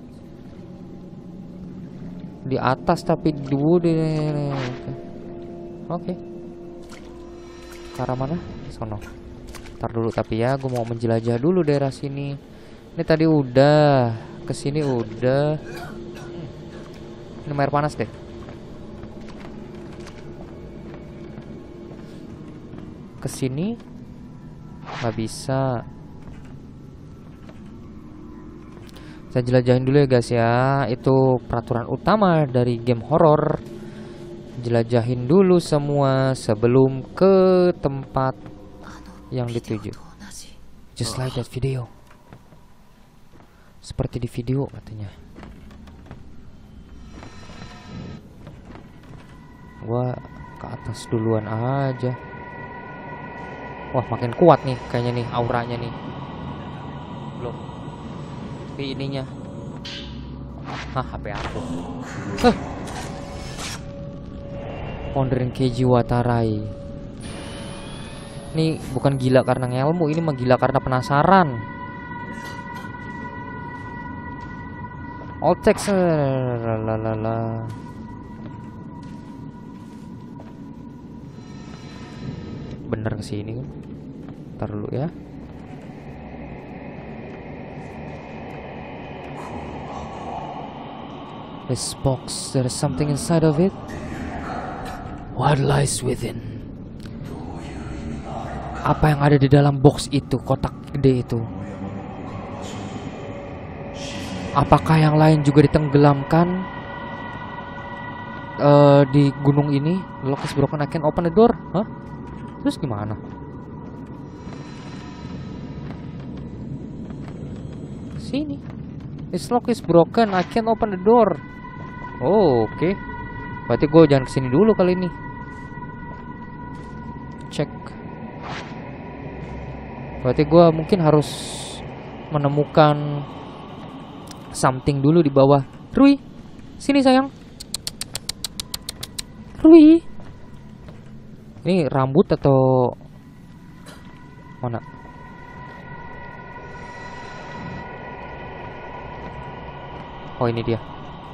Di atas tapi dua deh. Oke. Ke arah mana? Sono. Ntar dulu tapi ya, gue mau menjelajah dulu daerah sini. Ini tadi udah, kesini udah. Hmm. Ini air panas deh. ke sini nggak bisa. Saya jelajahin dulu ya guys ya. Itu peraturan utama dari game horor. Jelajahin dulu semua sebelum ke tempat yang dituju. Just like that video. Seperti di video katanya. Gua ke atas duluan aja. Wah, makin kuat nih kayaknya nih auranya nih. Belum. Tapi ininya. Hah, H P aku. Huh. Pondering Keiji Watarai. Ini bukan gila karena ngelmu, ini mah gila karena penasaran. All text lalalala. Bener ke sini kan? Ntar dulu ya. This box, there is something inside of it. What lies within? Apa yang ada di dalam box itu, kotak gede itu? Apakah yang lain juga ditenggelamkan uh, di gunung ini? Lock is broken, I can open the door. Hah? Terus gimana? Sini. This lock is broken, I can open the door. Oh, oke. Okay. Berarti gue jangan kesini dulu kali ini. Cek. Berarti gue mungkin harus menemukan something dulu di bawah. Rui, sini sayang. Rui. Ini rambut atau mana? Oh, ini dia.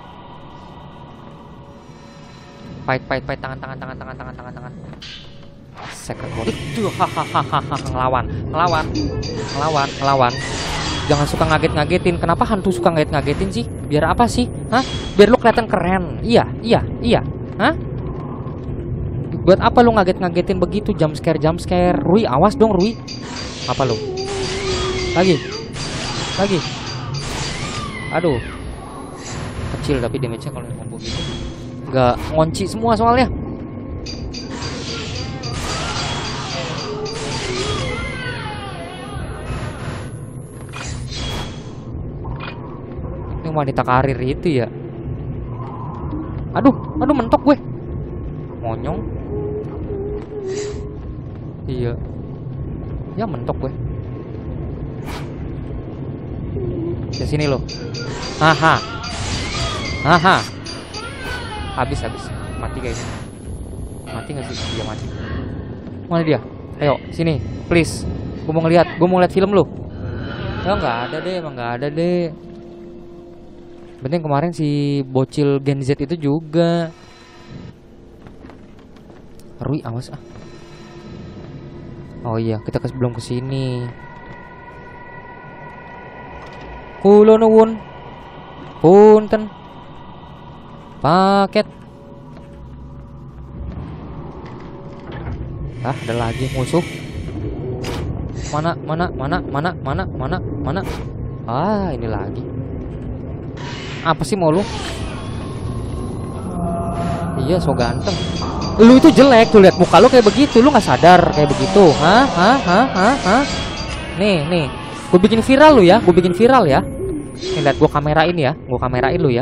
Pait, pait, pait, tangan, tangan, tangan, tangan, tangan, tangan, tangan. Second body. Itu, hahaha, ngelawan, ngelawan, ngelawan, ngelawan. Jangan suka ngaget-ngagetin. Kenapa hantu suka ngaget-ngagetin sih? Biar apa sih? Hah? Biar lu kelihatan keren. Iya, iya, iya. Hah? Buat apa lu ngaget-ngagetin begitu? Jump scare, jump scare. Rui, awas dong, Rui. Apa lu? Lagi, lagi. Aduh. Kecil tapi damage-nya kalau ngomong gitu. Nggak ngunci semua soalnya. Ini wanita karir itu ya. Aduh, aduh mentok gue. Monyong. Iya. Ya mentok gue. Ke sini loh. Haha. Haha. Habis habis mati guys. Mati nggak sih? Dia mati. Mana dia? Ayo sini please. Gue mau ngeliat. Gue mau ngeliat film lu. Ya nggak ada deh, emang nggak ada deh. Penting kemarin si bocil Gen Z itu juga. Rui, awas ah. Oh iya, kita kes belum kesini. Kulo nuwun. Punten. Paket. Ah, ada lagi musuh. Mana, mana, mana, mana, mana, mana, mana. Ah, ini lagi. Apa sih mau lu? Iya, so ganteng. Lu itu jelek tuh, lihat muka lu kayak begitu, lu nggak sadar kayak begitu. Hah? Hah? Hah? Hah? Hah? Nih, nih. Gue bikin viral lu ya, gue bikin viral ya. Nih lihat, gue kamerain ya, gue kamerain lu ya.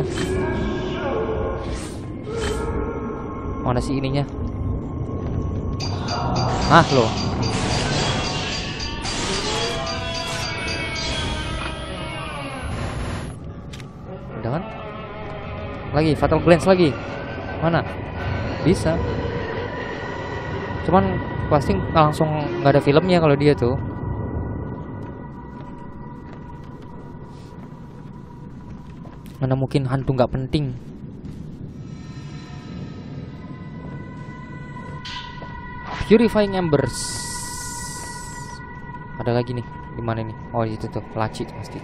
Mana sih ininya? Ah, lo. Udah kan? Lagi, fatal glance lagi. Mana? Bisa. Cuman pasti langsung nggak ada filmnya kalau dia tuh. Mana mungkin hantu nggak penting. Purifying Embers. Ada lagi nih. Di mana nih? Oh, itu tuh, laci pasti.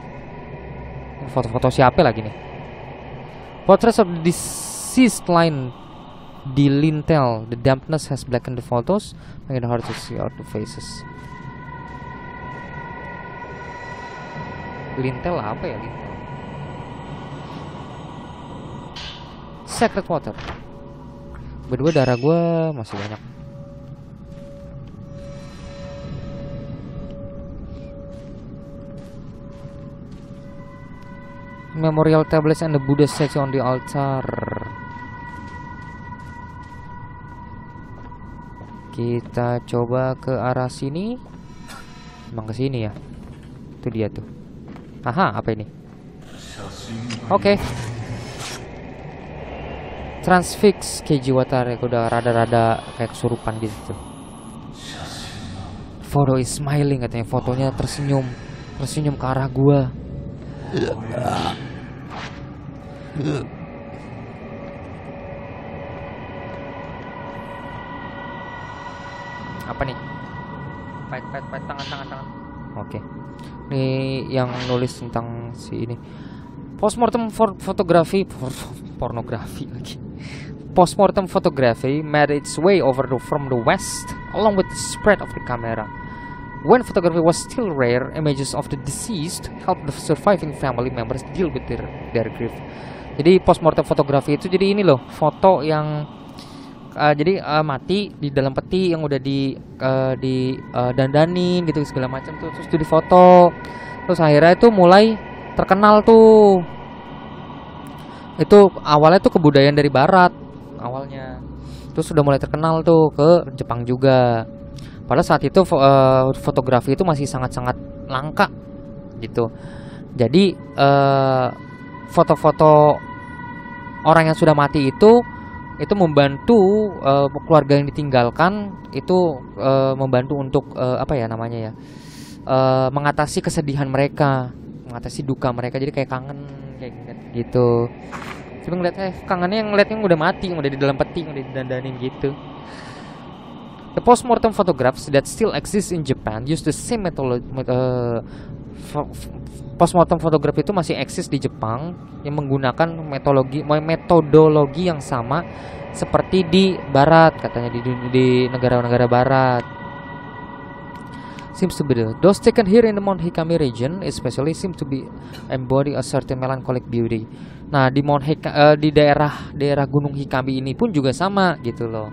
Foto-foto siapa lagi nih? Portrait of the Deceased Line di lintel. The dampness has blackened the photos, making it hard to see out the faces. Lintel apa ya lintel? Sacred water. Berdua darah gue masih banyak. Memorial tablets and the Buddha statue on the altar. Kita coba ke arah sini. Emang ke sini ya? Itu dia tuh. Aha, apa ini? Oke. Okay. Transfix Keiji Watari. Udah rada-rada kayak kesurupan gitu. Photo is smiling katanya. Fotonya tersenyum. Tersenyum ke arah gua. Apa nih? Pait, pait, pait, tangan, tangan, tangan. Oke. Okay. Ini yang nulis tentang si ini. Postmortem for photography, pornografi lagi. Postmortem photography made its way over the, from the west, along with the spread of the camera. When photography was still rare, images of the deceased helped the surviving family members deal with their, their grief. Jadi postmortem fotografi itu jadi ini loh, foto yang uh, jadi uh, mati di dalam peti yang udah di uh, di uh, dandanin gitu segala macam tuh, terus itu difoto. Terus akhirnya itu mulai terkenal tuh. Itu awalnya tuh kebudayaan dari barat awalnya. Terus sudah mulai terkenal tuh ke Jepang juga. Pada saat itu uh, fotografi itu masih sangat-sangat langka gitu. Jadi foto-foto uh, orang yang sudah mati itu itu membantu uh, keluarga yang ditinggalkan itu uh, membantu untuk uh, apa ya namanya ya uh, mengatasi kesedihan mereka, mengatasi duka mereka. Jadi kayak kangen kayak gitu. Coba ngeliat eh kangennya yang ngeliat yang udah mati, yang udah di dalam peti, yang udah didandanin gitu. The postmortem photographs that still exist in Japan use the same methodology. Uh, postmortem photograph itu masih eksis di Jepang yang menggunakan metodologi metodologi yang sama seperti di Barat katanya di di negara-negara Barat. Seems to be the those taken here in the Mount Hikami region, especially seem to be embody a certain melancholic beauty. Nah di Mount Hika, uh, di daerah daerah Gunung Hikami ini pun juga sama gitu loh.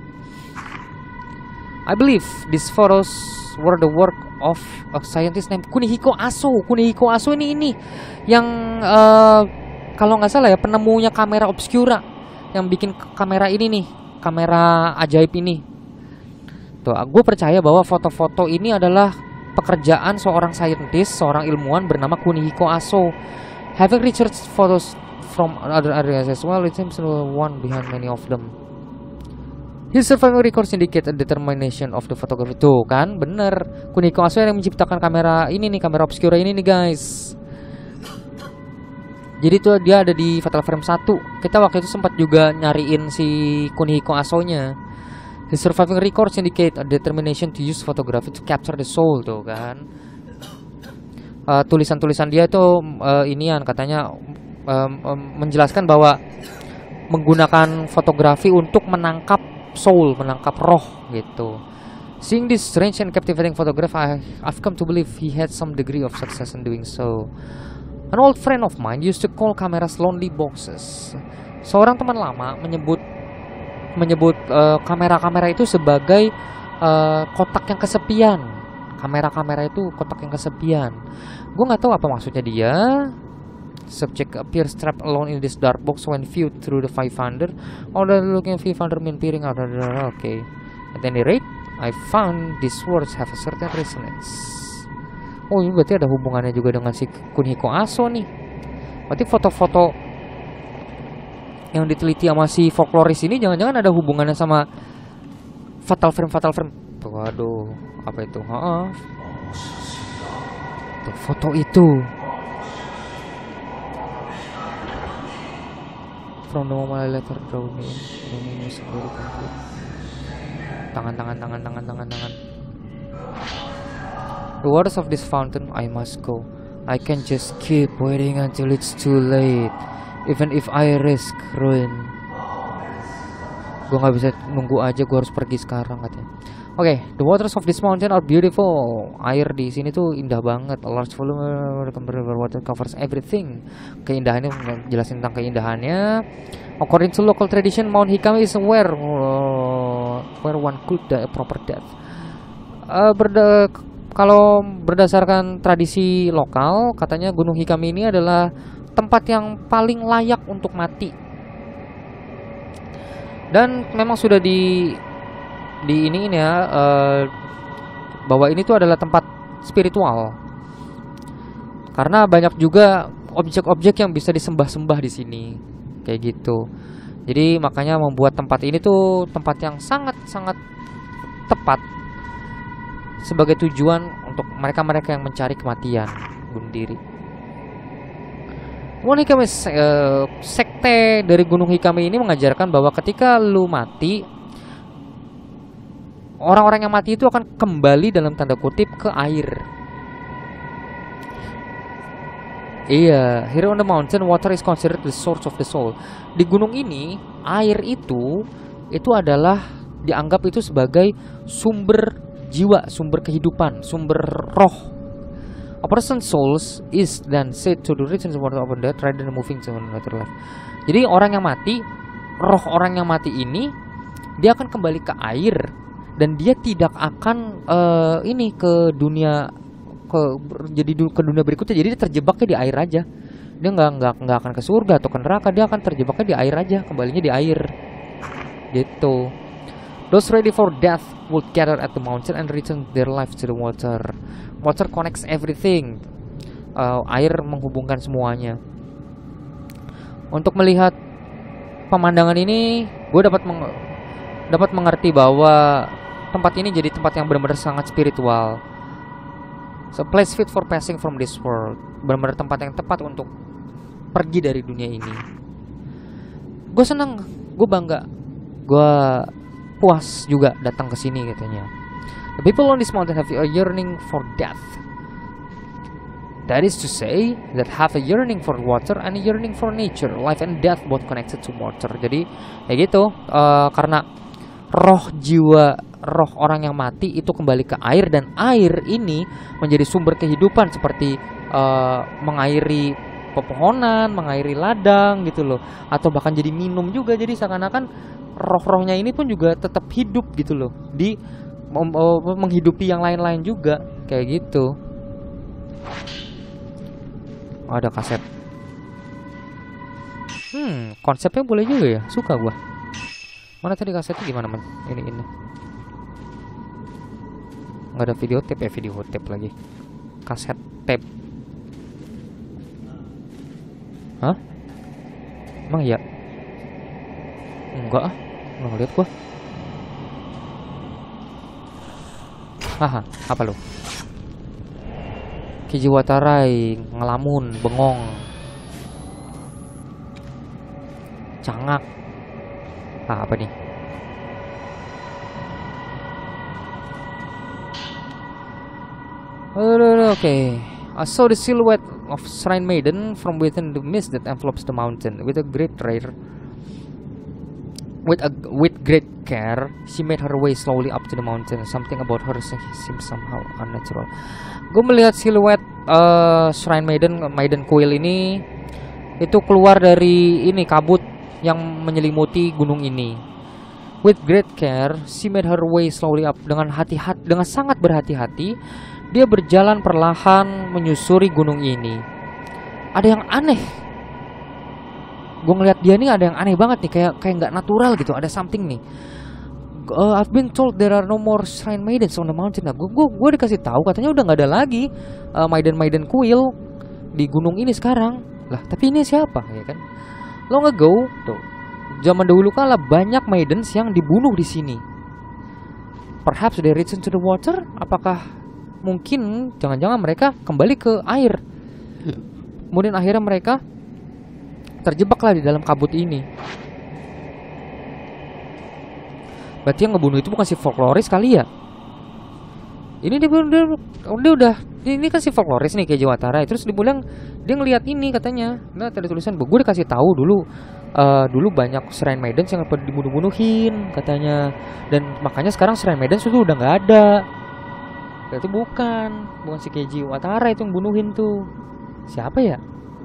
I believe these photos were the work of a scientist named Kunihiko Aso. Kunihiko Aso ini ini yang uh, kalau nggak salah ya penemunya kamera obscura, yang bikin kamera ini nih, kamera ajaib ini. Tuh, gue percaya bahwa foto-foto ini adalah pekerjaan seorang scientist, seorang ilmuwan bernama Kunihiko Aso. Having researched photos from other areas as well, it seems the one behind many of them. His surviving records indicate a determination of the photographer. Tuh kan, bener. Kunihiko Aso yang menciptakan kamera ini nih, kamera obscura ini nih guys. Jadi tuh dia ada di Fatal Frame satu. Kita waktu itu sempat juga nyariin si Kunihiko Aso-nya. His surviving records indicate a determination to use photography to capture the soul. Tuh kan. Uh, tulisan-tulisan dia itu uh, inian katanya um, um, menjelaskan bahwa menggunakan fotografi untuk menangkap soul, menangkap roh gitu. Seeing this strange and captivating photograph, I, I've come to believe he had some degree of success in doing so. An old friend of mine used to call cameras lonely boxes. Seorang teman lama menyebut menyebut kamera-kamera uh, itu sebagai uh, kotak yang kesepian. Kamera-kamera itu kotak yang kesepian. Gue nggak tahu apa maksudnya dia. Subject appears trapped alone in this dark box when viewed through the viewfinder. Or the looking viewfinder mean peering out. Okay. At any rate, I found these words have a certain resonance. Oh, ini berarti ada hubungannya juga dengan si Kunihiko Aso nih. Berarti foto-foto yang diteliti sama si folkloris ini jangan-jangan ada hubungannya sama Fatal Frame Fatal Frame. Tuh, aduh, apa itu? Heeh. Tuh, foto itu. From the moment I let her draw me in, music very complete. Tangan, tangan, tangan, tangan, tangan, tangan. The waters of this fountain, I must go. I can't just keep waiting until it's too late, even if I risk ruin. Gue nggak bisa nunggu aja, gue harus pergi sekarang katanya. Oke, okay, the waters of this mountain are beautiful. Air di sini tuh indah banget. A large volume of water covers everything. Keindahannya, jelasin tentang keindahannya. According to local tradition, Mount Hikami is where uh, where one could die a proper death. Uh, berda kalau berdasarkan tradisi lokal, katanya Gunung Hikami ini adalah tempat yang paling layak untuk mati. Dan memang sudah di di ini ini ya uh, bahwa ini tuh adalah tempat spiritual. Karena banyak juga objek-objek yang bisa disembah-sembah di sini. Kayak gitu. Jadi makanya membuat tempat ini tuh tempat yang sangat-sangat tepat sebagai tujuan untuk mereka-mereka yang mencari kematian, bunuh diri. Gunung Hikami, uh, sekte dari Gunung Hikami ini mengajarkan bahwa ketika lu mati, orang-orang yang mati itu akan kembali dalam tanda kutip ke air. Iya, here on the mountain, water is considered the source of the soul. Di gunung ini, air itu itu adalah dianggap itu sebagai sumber jiwa, sumber kehidupan, sumber roh. A person's souls is then said to the return to water of death rather than moving to another life. Jadi orang yang mati, roh orang yang mati ini, dia akan kembali ke air dan dia tidak akan uh, ini ke dunia ke jadi ke dunia berikutnya. Jadi dia terjebaknya di air aja. Dia nggak nggak nggak akan ke surga atau ke neraka. Dia akan terjebaknya di air aja, kembalinya di air. Gitu. Those ready for death would gather at the mountain and return their life to the water. Water connects everything. Uh, air menghubungkan semuanya. Untuk melihat pemandangan ini, gue dapat meng dapat mengerti bahwa tempat ini jadi tempat yang benar-benar sangat spiritual. So place fit for passing from this world. Benar-benar tempat yang tepat untuk pergi dari dunia ini. Gue senang, gue bangga, gue puas juga datang ke sini katanya. The people on this mountain have a yearning for death. That is to say that have a yearning for water and a yearning for nature. Life and death both connected to water. Jadi kayak gitu, uh, karena roh jiwa, roh orang yang mati itu kembali ke air, dan air ini menjadi sumber kehidupan seperti uh, mengairi pepohonan, mengairi ladang gitu loh, atau bahkan jadi minum juga. Jadi seakan-akan roh-rohnya ini pun juga tetap hidup gitu loh, di menghidupi yang lain-lain juga kayak gitu. Oh, ada kaset. Hmm, konsepnya boleh juga ya, suka gua. Mana tadi kasetnya, gimana man? Ini ini. Nggak ada video tape ya, video tape lagi. Kaset tape. Hah? Emang iya? Enggak ah, nggak ngeliat gua. Haha, apa lo? Kijiwatarai, ngelamun, bengong, cangak. Ah, apa nih? Oke, okay. I saw the silhouette of Shrine Maiden from within the mist that envelopes the mountain. With a great rare, with a with great care, she made her way slowly up to the mountain. Something about her seems somehow unnatural. Gue melihat siluet uh, Shrine Maiden, Maiden Kuil ini itu keluar dari ini kabut yang menyelimuti gunung ini. With great care, she made her way slowly up. Dengan hati-hati, dengan sangat berhati-hati, dia berjalan perlahan menyusuri gunung ini. Ada yang aneh. Gue ngeliat dia nih, ada yang aneh banget nih, kayak kayak nggak natural gitu. Ada something nih. Uh, I've been told there are no more Shrine Maidens on the mountain. Nah, gue gue dikasih tahu katanya udah nggak ada lagi uh, Maiden-Maiden Kuil di gunung ini sekarang. Lah, tapi ini siapa ya kan? Long ago, tuh, zaman dahulu kala banyak Maidens yang dibunuh di sini. Perhaps they return to the water. Apakah mungkin jangan-jangan mereka kembali ke air? Kemudian akhirnya mereka terjebaklah di dalam kabut ini. Berarti yang ngebunuh itu bukan si folkloris kali ya? Ini dia, dia, dia udah ini kan si folkloris nih kayak Jiwatara. Terus dia bilang dia ngelihat ini katanya. Nah, ada tulisan, gue dikasih tahu dulu eh, dulu banyak Shrine Maidens yang pada dibunuh-bunuhin katanya, dan makanya sekarang Shrine Maidens itu udah nggak ada. Berarti bukan, bukan si Keiji Watara itu yang bunuhin tuh. Siapa ya?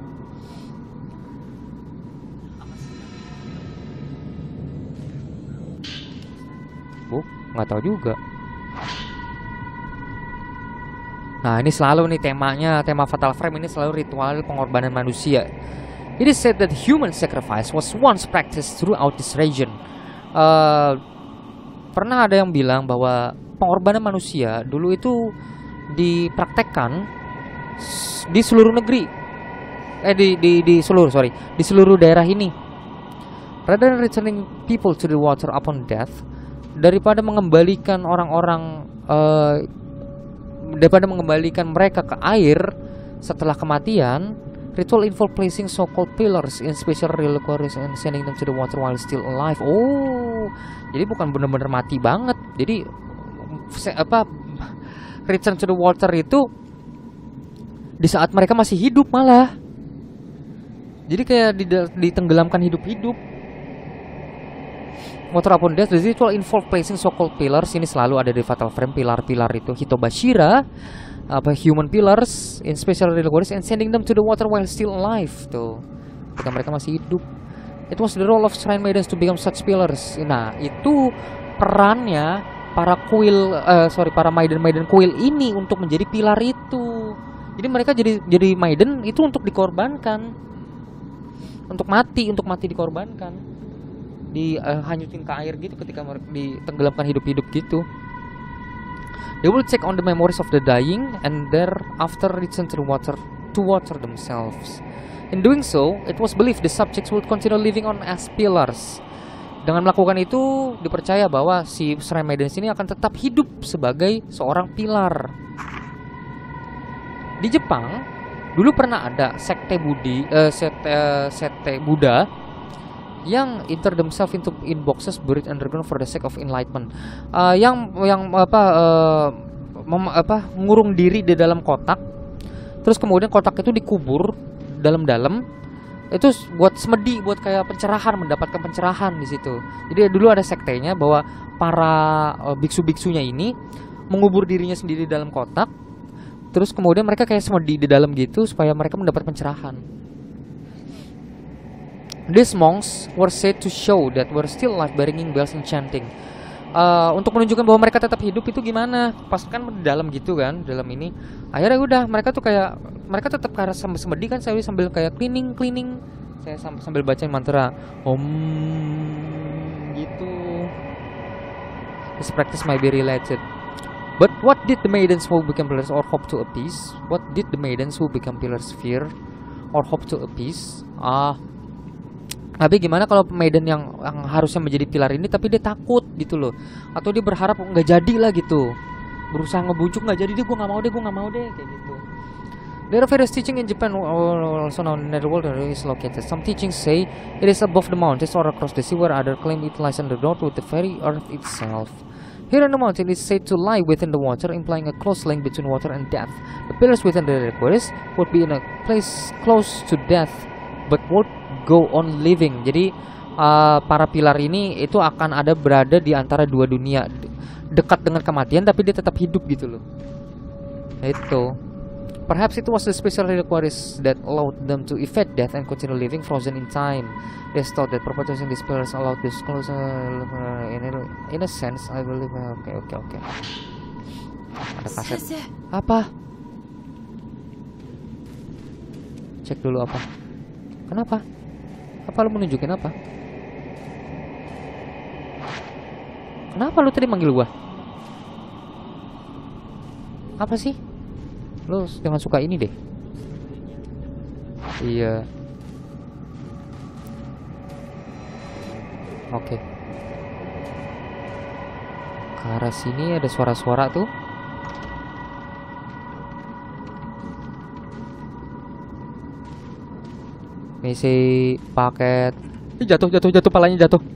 Bu, nggak tahu juga. Nah, ini selalu nih temanya, tema Fatal Frame ini selalu ritual pengorbanan manusia. It is said that human sacrifice was once practiced throughout this region. Uh, pernah ada yang bilang bahwa pengorbanan manusia dulu itu dipraktekkan di seluruh negeri, eh di di di seluruh sorry di seluruh daerah ini. Rather than returning people to the water upon death, daripada mengembalikan orang-orang uh, daripada mengembalikan mereka ke air setelah kematian, ritual involve placing so-called pillars in special reliquaries and sending them to the water while still alive. Oh, jadi bukan benar-benar mati banget. Jadi se- apa return to the water itu di saat mereka masih hidup malah. Jadi kayak ditenggelamkan hidup-hidup. Water upon death, the ritual involve placing so-called pillars. Ini selalu ada di Fatal Frame, pilar-pilar itu Hitobashira, apa human pillars in special reliquaries and sending them to the water while still alive. Tuh, ketika mereka masih hidup. It was the role of Shrine Maidens to become such pillars. Nah, itu perannya para kuil, uh, sorry para maiden-maiden kuil ini untuk menjadi pilar itu. Jadi mereka jadi jadi maiden itu untuk dikorbankan, untuk mati, untuk mati dikorbankan. Dihanyutin uh, ke air gitu ketika ditenggelamkan hidup-hidup gitu. They will check on the memories of the dying and thereafter return to the water to water themselves. In doing so, it was believed the subjects would continue living on as pillars. Dengan melakukan itu, dipercaya bahwa si Shrine Maidens ini akan tetap hidup sebagai seorang pilar. Di Jepang, dulu pernah ada sekte Budi, uh, sekte, uh, sekte Buddha yang inter themselves into in boxes buried underground for the sake of enlightenment. Uh, yang yang apa uh, mem, apa ngurung diri di dalam kotak, terus kemudian kotak itu dikubur dalam-dalam, itu buat semedi, buat kayak pencerahan, mendapatkan pencerahan di situ. Jadi dulu ada sektenya bahwa para uh, biksu-biksunya ini mengubur dirinya sendiri dalam kotak, terus kemudian mereka kayak semedi di dalam gitu supaya mereka mendapat pencerahan. These monks were said to show that were still alive by ringing bells and chanting. Uh, untuk menunjukkan bahwa mereka tetap hidup itu gimana? Pas kan di dalam gitu kan, dalam ini. Akhirnya udah mereka tuh kayak mereka tetap kayak sambil semedi kan, saya sambil kayak cleaning cleaning. Saya sambil bacain mantra Om gitu. This practice might be related. But what did the maidens who become pillars or hope to appease? What did the maidens who become pillars fear or hope to appease? Ah. Tapi gimana kalau maiden yang, yang harusnya menjadi pilar ini tapi dia takut gitu loh, atau dia berharap nggak jadi lah gitu, berusaha ngebujuk nggak jadi, dia gue nggak mau deh, gue nggak mau deh kayak gitu. There are various teaching in Japan, also known in the world where it is located. Some teachings say it is above the mountains or across the sea, where others claim it lies underground with the very earth itself. Here on the mountain is said to lie within the water, implying a close link between water and death. The pillars within the reliquaries would be in a place close to death, but would go on living. Jadi uh, para pilar ini itu akan ada berada di antara dua dunia, dekat dengan kematian tapi dia tetap hidup gitu loh. Itu. Perhaps it was the special reliquaries that allowed them to evade death and continue living frozen in time. They thought that perpetuating these pillars allowed this close uh, in, a, in a sense I believe. Oke oke oke. Ada kaset. Apa? Cek dulu apa? Kenapa? Apa lu mau nunjukin apa? Kenapa lu tadi manggil gua? Apa sih? Lu jangan suka ini deh. Iya. Oke. Ke arah sini ada suara-suara tuh. Misi paket. Ih, jatuh jatuh jatuh palanya jatuh.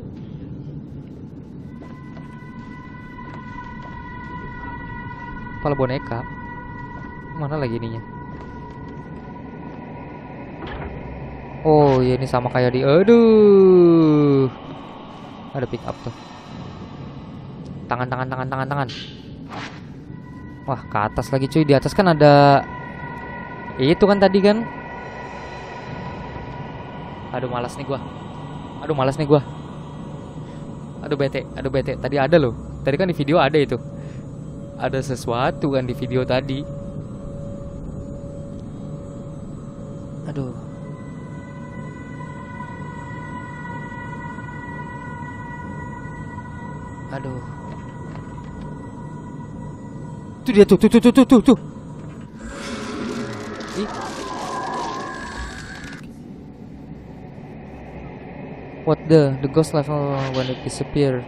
Kepala boneka. Mana lagi ininya? Oh ya, ini sama kayak di, aduh, ada pick up tuh. Tangan tangan tangan tangan tangan. Wah, ke atas lagi cuy. Di atas kan ada itu kan tadi kan. Aduh malas nih gua. Aduh malas nih gua. Aduh bete, aduh bete. Tadi ada loh. Tadi kan di video ada itu. Ada sesuatu kan di video tadi. Aduh. Aduh. Itu dia tuh, tuh, tuh, tuh, tuh, tuh. Ih. What the? The ghost level when it disappear.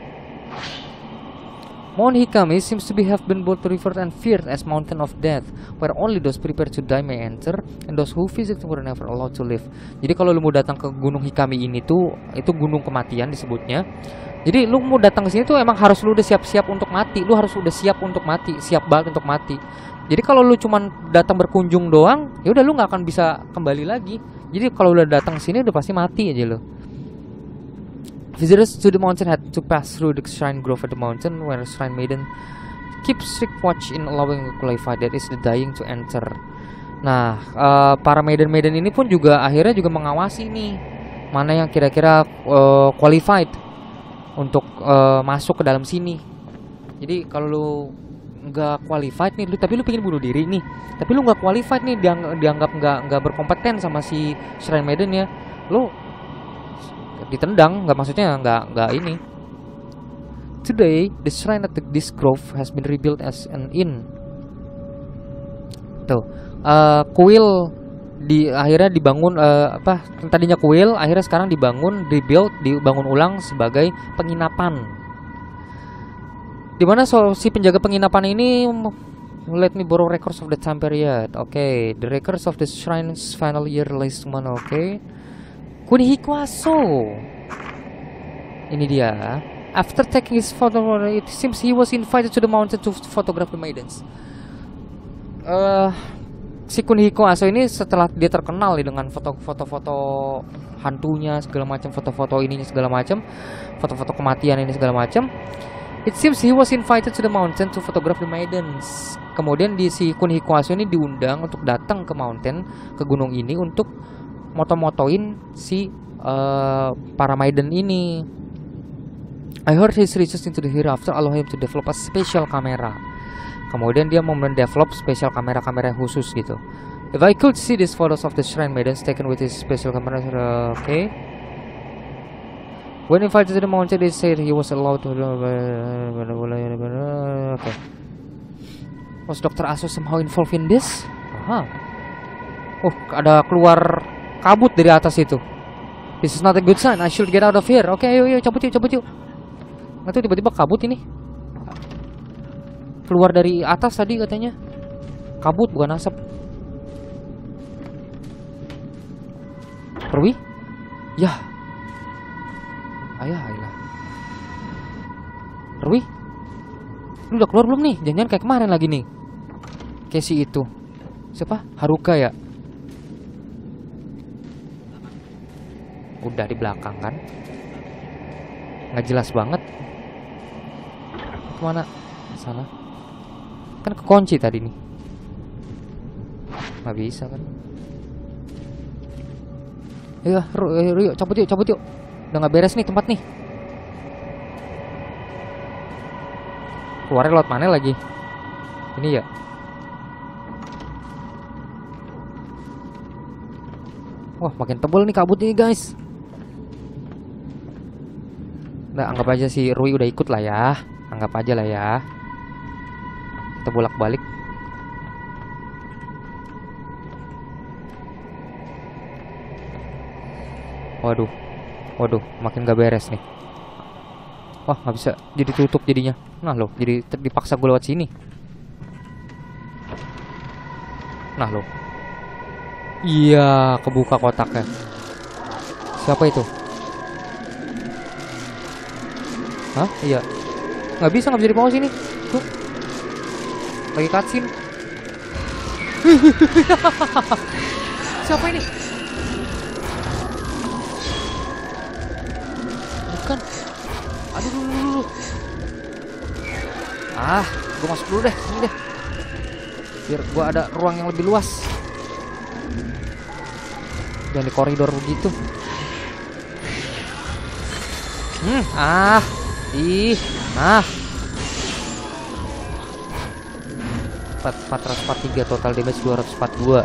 Mount Hikame seems to be have been both referred and feared as Mountain of Death, where only those prepared to die may enter, and those who visit were never allowed to live. Jadi kalau lu mau datang ke Gunung Hikame ini tuh, itu gunung kematian disebutnya. Jadi lu mau datang ke sini tuh emang harus lu udah siap-siap untuk mati. Lu harus udah siap untuk mati, siap banget untuk mati. Jadi kalau lu cuman datang berkunjung doang, ya udah lu nggak akan bisa kembali lagi. Jadi kalau udah datang ke sini udah pasti mati aja lu. Visitors to the mountain had to pass through the shrine grove at the mountain, where shrine maiden keeps strict watch in allowing the qualified, that is the dying, to enter. Nah, uh, para maiden-maiden ini pun juga akhirnya juga mengawasi nih mana yang kira-kira uh, qualified untuk uh, masuk ke dalam sini. Jadi kalau lu nggak qualified nih, lu tapi lu pengen bunuh diri nih, tapi lu nggak qualified nih, diang dianggap nggak nggak berkompeten sama si shrine maiden ya, lu ditendang, nggak, maksudnya nggak nggak ini. Today, the shrine at this grove has been rebuilt as an inn. Tuh, uh, kuil di akhirnya dibangun, uh, apa tadinya kuil, akhirnya sekarang dibangun, rebuild, dibangun ulang sebagai penginapan. Dimana so, si penjaga penginapan ini, let me borrow records of the time period. Oke, okay. The records of the shrine's final year list one. Oke. Okay. Kunihiko Aso. Ini dia. After taking his photo, it seems he was invited to the mountain to photograph the maidens. Uh, si Kunihiko Aso ini setelah dia terkenal nih dengan foto-foto hantunya segala macam, foto-foto ininya segala macam, foto-foto kematian ini segala macam. It seems he was invited to the mountain to photograph the maidens. Kemudian di si Kunihiko Aso ini diundang untuk datang ke mountain, ke gunung ini untuk moto-motoin si uh, para maiden ini. I heard his research into the hereafter allow him to develop a special camera. Kemudian dia mau mendevelop special kamera-kamera khusus gitu. If I could see these photos of the shrine maidens taken with his special camera, uh, oke. Okay. When invited to the mountain, they said he was allowed to. Okay. Was Doctor Aso somehow involved in this? Aha. Oh, ada keluar kabut dari atas itu. This is not a good sign. I should get out of here. Oke, okay, ayo, ayo, cabut yuk, cabut yuk. Nggak tahu tiba-tiba kabut ini. Keluar dari atas tadi katanya. Kabut bukan asap. Rui? Ya. Ayah, ayah. Rui? Lu udah keluar belum nih? Jangan-jangan kayak kemarin lagi nih. Kayak si itu. Siapa? Haruka ya? Udah di belakang kan? Nggak jelas banget. Kemana? Sana. Kan kekunci tadi nih. Nggak bisa kan? Ayo, yuk, cabut yuk, cabut yuk. Udah nggak beres nih tempat nih. Keluarnya lewat mana lagi? Ini ya. Wah, makin tebel nih kabut ini guys. Nah, anggap aja si Rui udah ikut lah ya. Anggap aja lah ya. Kita bolak-balik. Waduh. Waduh, makin gak beres nih. Wah, gak bisa jadi tutup jadinya. Nah loh, jadi dipaksa gue lewat sini. Nah loh. Iya, kebuka kotaknya. Siapa itu? Hah? Iya. Nggak bisa, nggak bisa di pause ini. Tuh. Lagi cutscene. Siapa ini? bukan. Aduh, dulu, dulu. Ah, gue masuk dulu deh, sini deh. Biar gue ada ruang yang lebih luas. Jangan di koridor begitu. Hmm, ah, ih, ah. empat ratus empat puluh tiga total damage dua ratus empat puluh dua.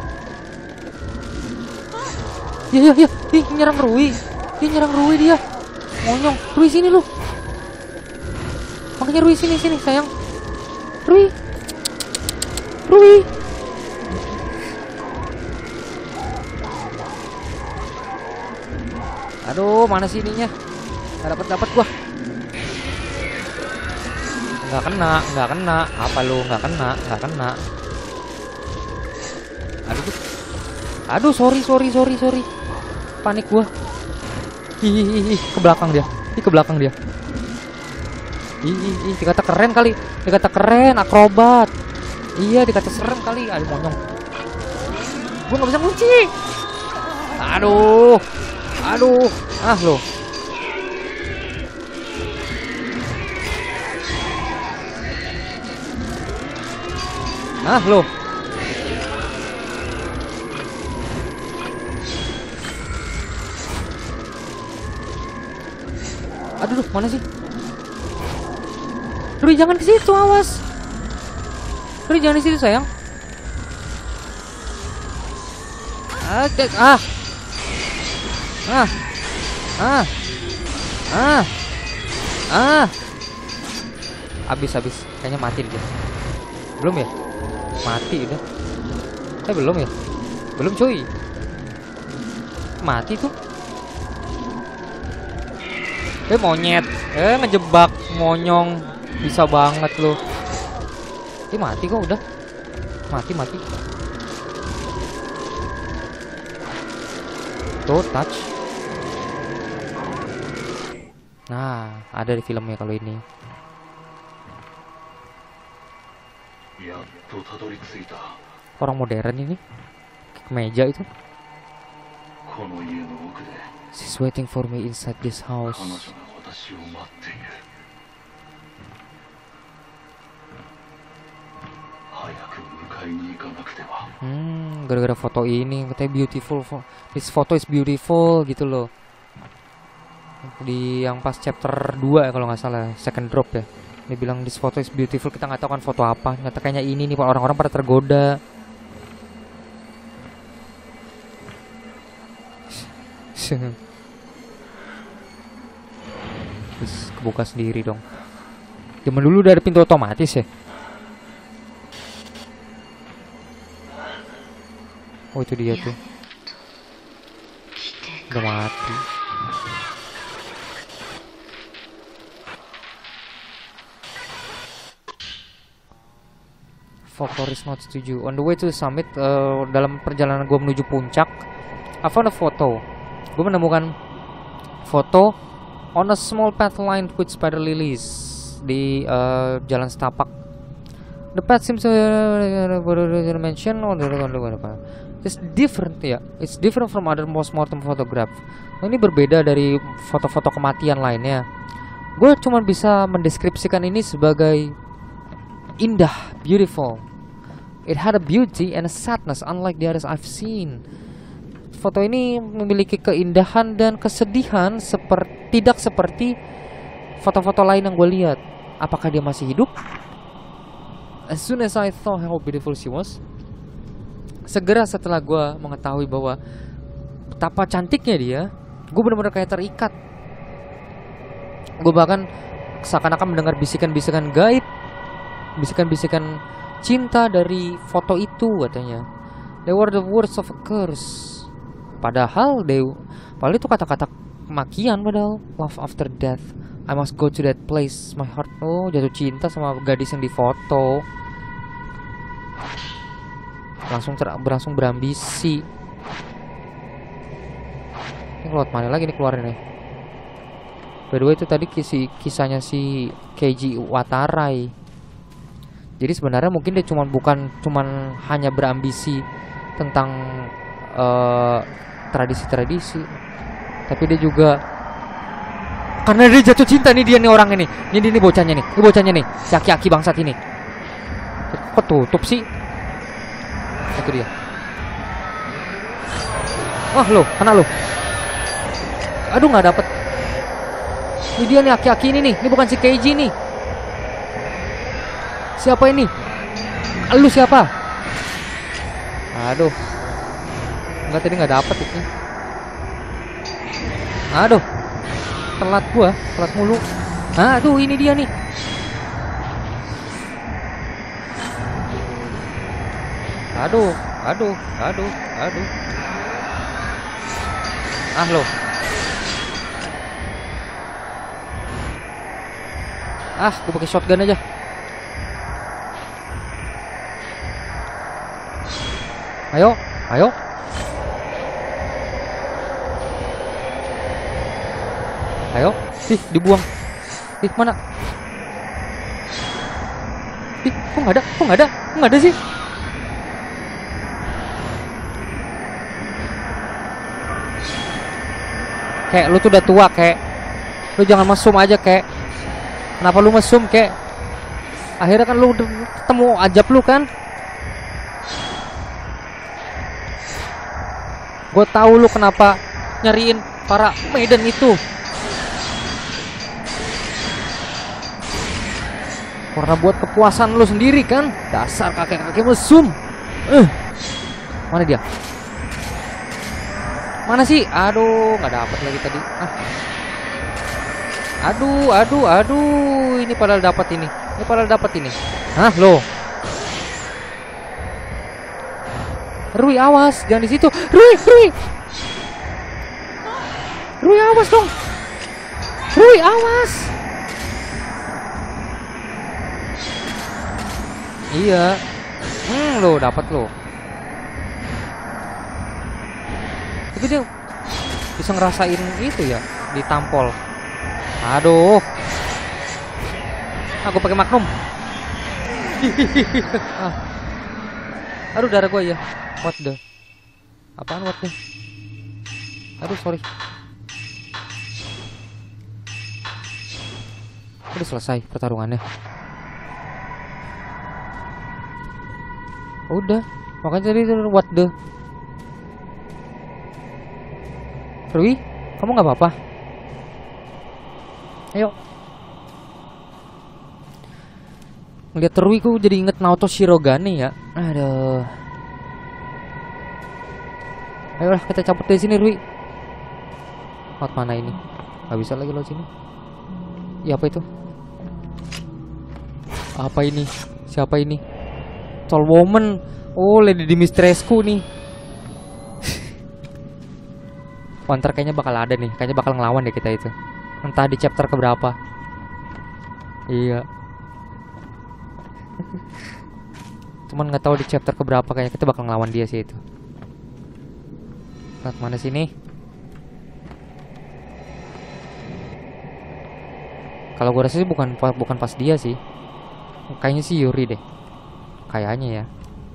Ya ya ya, ih nyerang Rui. Dia nyerang Rui dia. Monyong, Rui sini lu. Makanya Rui sini sini sayang. Rui. Rui. Aduh, mana sih ininya? Gak dapat dapat gua. Nggak kena, nggak kena. Apa lu nggak kena, nggak kena. Aduh, aduh, sorry, sorry, sorry, sorry. Panik gua. Ih, ke belakang dia. Ih, ke belakang dia. Ih, ih, dikata keren kali. Dikata keren, akrobat. Iya, dikata serem kali. Aduh, monyong. Gua nggak bisa kunci. Aduh, aduh, ah lo. Ah lo. Aduh, mana sih? Rui jangan ke situ, awas. Rui jangan di situ sayang. Ah, ah, ah, ah, ah, ah. Abis abis, kayaknya mati dia. Belum ya? Mati udah. Eh belum ya? Belum cuy. Mati tuh. Eh monyet. Eh ngejebak monyong. Bisa banget loh. Eh mati kok udah. Mati mati. Tuh touch. Nah, ada di filmnya kalau ini. Orang modern ini. Kemeja itu. She's waiting for me inside this house. Hmm, gara-gara foto ini katanya beautiful. This photo is beautiful gitu loh. Di yang pas chapter dua ya kalau nggak salah, second drop ya. Dia bilang this photo is beautiful. Kita nggak tahu kan foto apa. Nyata kayaknya ini nih, orang-orang pada tergoda. Terus kebuka sendiri dong. Zaman dulu udah ada pintu otomatis ya. Oh itu dia tuh. Udah mati. Folklorist not setuju. On the way to the summit, uh, dalam perjalanan gue menuju puncak, I found a photo. Gue menemukan foto on a small path lined with spider lilies di uh, jalan setapak. The path seems to mention it's different ya. Yeah. It's different from other postmortem photograph. Nah, ini berbeda dari foto-foto kematian lainnya. Gue cuma bisa mendeskripsikan ini sebagai indah, beautiful. It had a beauty and a sadness unlike the others I've seen. Foto ini memiliki keindahan dan kesedihan seperti tidak seperti foto-foto lain yang gue lihat. Apakah dia masih hidup? As soon as I thought how beautiful she was, segera setelah gue mengetahui bahwa betapa cantiknya dia, gue benar-benar kayak terikat. Gue bahkan seakan-akan mendengar bisikan-bisikan gaib, bisikan-bisikan cinta dari foto itu katanya. They were the words of a curse. Padahal they, padahal itu kata-kata makian padahal. Love after death. I must go to that place. My heart. Oh, jatuh cinta sama gadis yang difoto. Langsung ter, berlangsung berambisi. Ini keluar mana lagi nih keluarnya nih? By the way itu tadi kisi, kisahnya si Keiji Watarai. Jadi sebenarnya mungkin dia cuman bukan cuman hanya berambisi tentang uh, tradisi-tradisi, tapi dia juga Karena dia jatuh cinta nih, dia nih orang ini. Ini ini bocahnya nih. Ini bocahnya nih. Si aki-aki bangsat ini. Kok tutup sih? Itu dia. Wah, lo, kena lo. Aduh, nggak dapet. Ini dia nih aki-aki ini nih. Ini bukan si Keiji nih. Siapa ini? Lu siapa? Aduh. Enggak, tadi nggak dapet itu. Aduh. Telat gua, telat mulu. Aduh, ini dia nih. Aduh, aduh, aduh, aduh. Ah lo. Ah, gua pakai shotgun aja. Ayo, ayo. Ayo, ih, dibuang. Ih, mana? Ih, kok nggak ada? Kok nggak ada? Kok nggak ada sih? Kayak lu tuh udah tua, kayak. Lu jangan mesum aja, kayak. Kenapa lu mesum, kayak? Akhirnya kan lu ketemu ajab lu kan? Gue tahu lu kenapa nyariin para maiden itu. Karena buat kepuasan lu sendiri kan? Dasar kakek-kakek mesum. Eh, mana dia? Mana sih? Aduh, nggak dapet lagi tadi. Ah. Aduh, aduh, aduh. Ini padahal dapat ini. Ini padahal dapat ini. Hah, lo? Rui, awas, jangan di situ. Rui, Rui. Rui, awas dong. Rui, awas. Iya. Hmm, lo dapat lo. Tapi dia bisa ngerasain itu ya, ditampol. Aduh. Aku pakai Magnum. Ah. Aduh, darah gue ya. What the? Apaan what the? Aduh, sorry. Udah selesai pertarungannya. Udah, makanya tadi what the? Rui, kamu nggak apa-apa? Ayo. Ngeliat Rui, ku jadi inget Naoto Shirogane ya. Aduh. Ayolah kita cabut dari sini, Rui. Laut mana ini? Gak bisa lagi laut sini. Ya apa itu? Apa ini? Siapa ini? Tall Woman. Oh, Lady Dimitrescu nih. Counter kayaknya bakal ada nih. Kayaknya bakal ngelawan deh kita itu. Entah di chapter keberapa. Iya. Cuman nggak tahu di chapter keberapa, kayaknya kita bakal ngelawan dia sih itu. Lihat mana sini? Kalau gue rasa sih bukan bukan pas dia sih. Kayaknya sih Yuri deh. Kayaknya ya.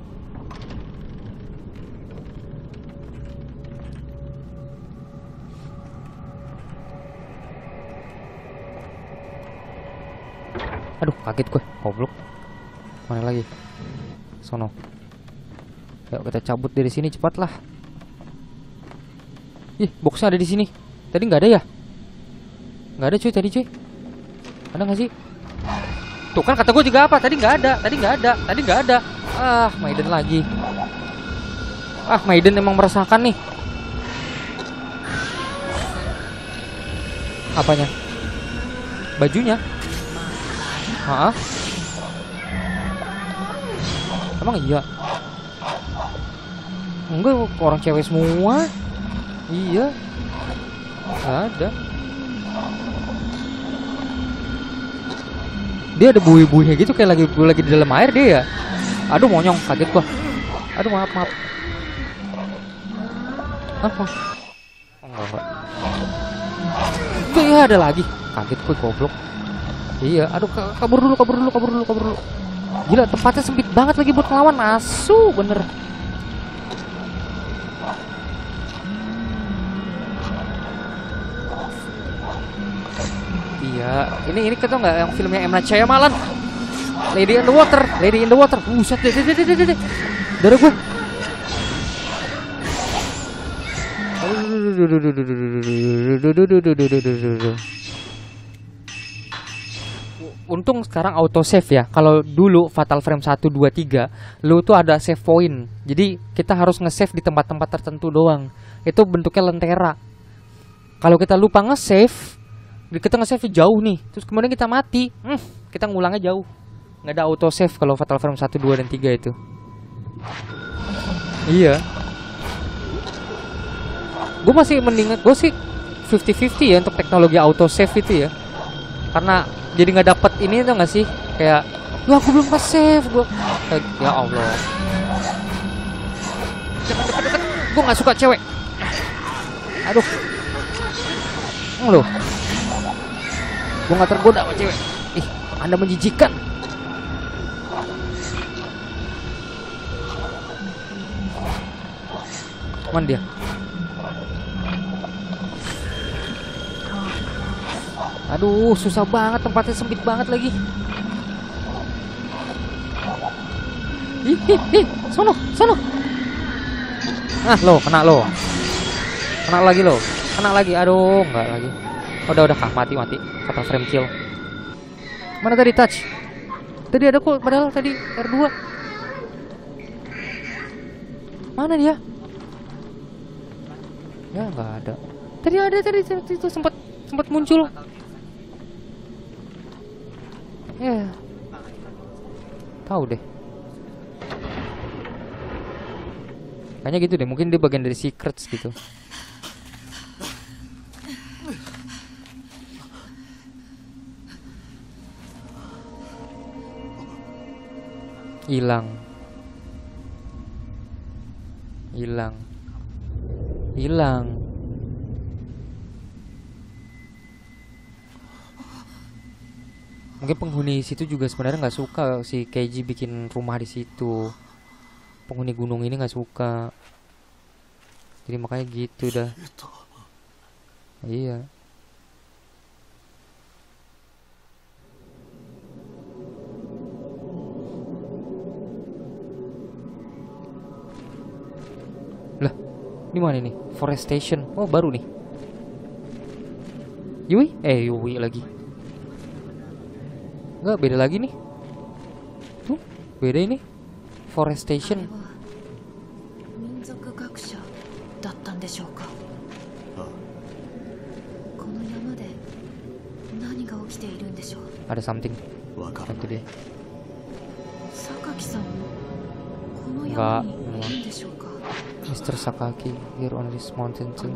Aduh, kaget gue, goblok. Mana lagi? Sono. Yuk kita cabut dari sini cepatlah. Ih, boxnya ada di sini. Tadi nggak ada ya? Nggak ada cuy, tadi cuy. Ada nggak sih? Tuh kan kata gue juga apa? Tadi nggak ada, tadi nggak ada, tadi nggak ada. Ah, Maiden lagi. Ah, Maiden emang meresahkan nih. Apanya? Bajunya? Hah? Emang iya? Enggak, orang cewek semua. Iya. Nggak ada. Dia ada buih-buihnya gitu, kayak lagi lagi di dalam air dia ya. Aduh, monyong, kaget gua. Aduh, maaf, maaf. Apa? Oh, enggak, enggak. Tuh, ya ada lagi. Kaget gua, goblok. Iya, aduh, kabur dulu, kabur dulu, kabur dulu, kabur dulu. Gila, tempatnya sempit banget lagi buat ngelawan. Asu, bener. Ya, ini ini kita nggak yang filmnya M. Night Shyamalan, Lady in the Water, Lady in the Water. Buset deh, deh, deh, deh, deh. Darah gue. Untung sekarang auto save ya. Kalau dulu Fatal Frame satu, dua, tiga, lu tuh ada save point. Jadi kita harus nge-save di tempat-tempat tertentu doang. Itu bentuknya lentera. Kalau kita lupa nge-save, kita nge-save jauh nih, terus kemudian kita mati, hmm, kita ngulangnya jauh. Nggak ada auto save kalau Fatal Frame satu, dua, dan tiga itu. Iya. Gue masih mendingan, gue sih fifty fifty ya untuk teknologi auto save itu ya. Karena jadi nggak dapet ini tuh nggak sih, kayak ya aku belum nge-save gue, ya Allah. Jangan deket-deket, gue nggak suka cewek. Aduh, loh, gue nggak tergoda sama cewek. Ih, Anda menjijikan. Mana dia? Aduh, susah banget, tempatnya sempit banget lagi. Ih, ih, ih, sono, sono. Ah, lo, kena lo. Kena lagi lo. Kena lagi. Aduh, enggak lagi. Udah, udah kah, mati, mati. Fatal Frame kill. Mana tadi touch? Tadi ada kok, padahal tadi R dua. Mana dia? Ya, enggak ada. Tadi ada, tadi itu sempat sempat muncul. Ya, yeah. Tahu deh. Kayaknya gitu deh. Mungkin dia bagian dari secrets gitu. Hilang. Hilang. Hilang. Mungkin penghuni situ juga sebenarnya nggak suka si Keiji bikin rumah di situ. Penghuni gunung ini nggak suka. Jadi makanya gitu dah. Iya. Lah, ini mana nih? Forestation. Oh, baru nih. Yui? Eh, Yui lagi. Enggak, beda lagi nih. Tuh, beda ini. Forestation. Ada something. Itu dia. Enggak. mister Sakaki here on this mountain too.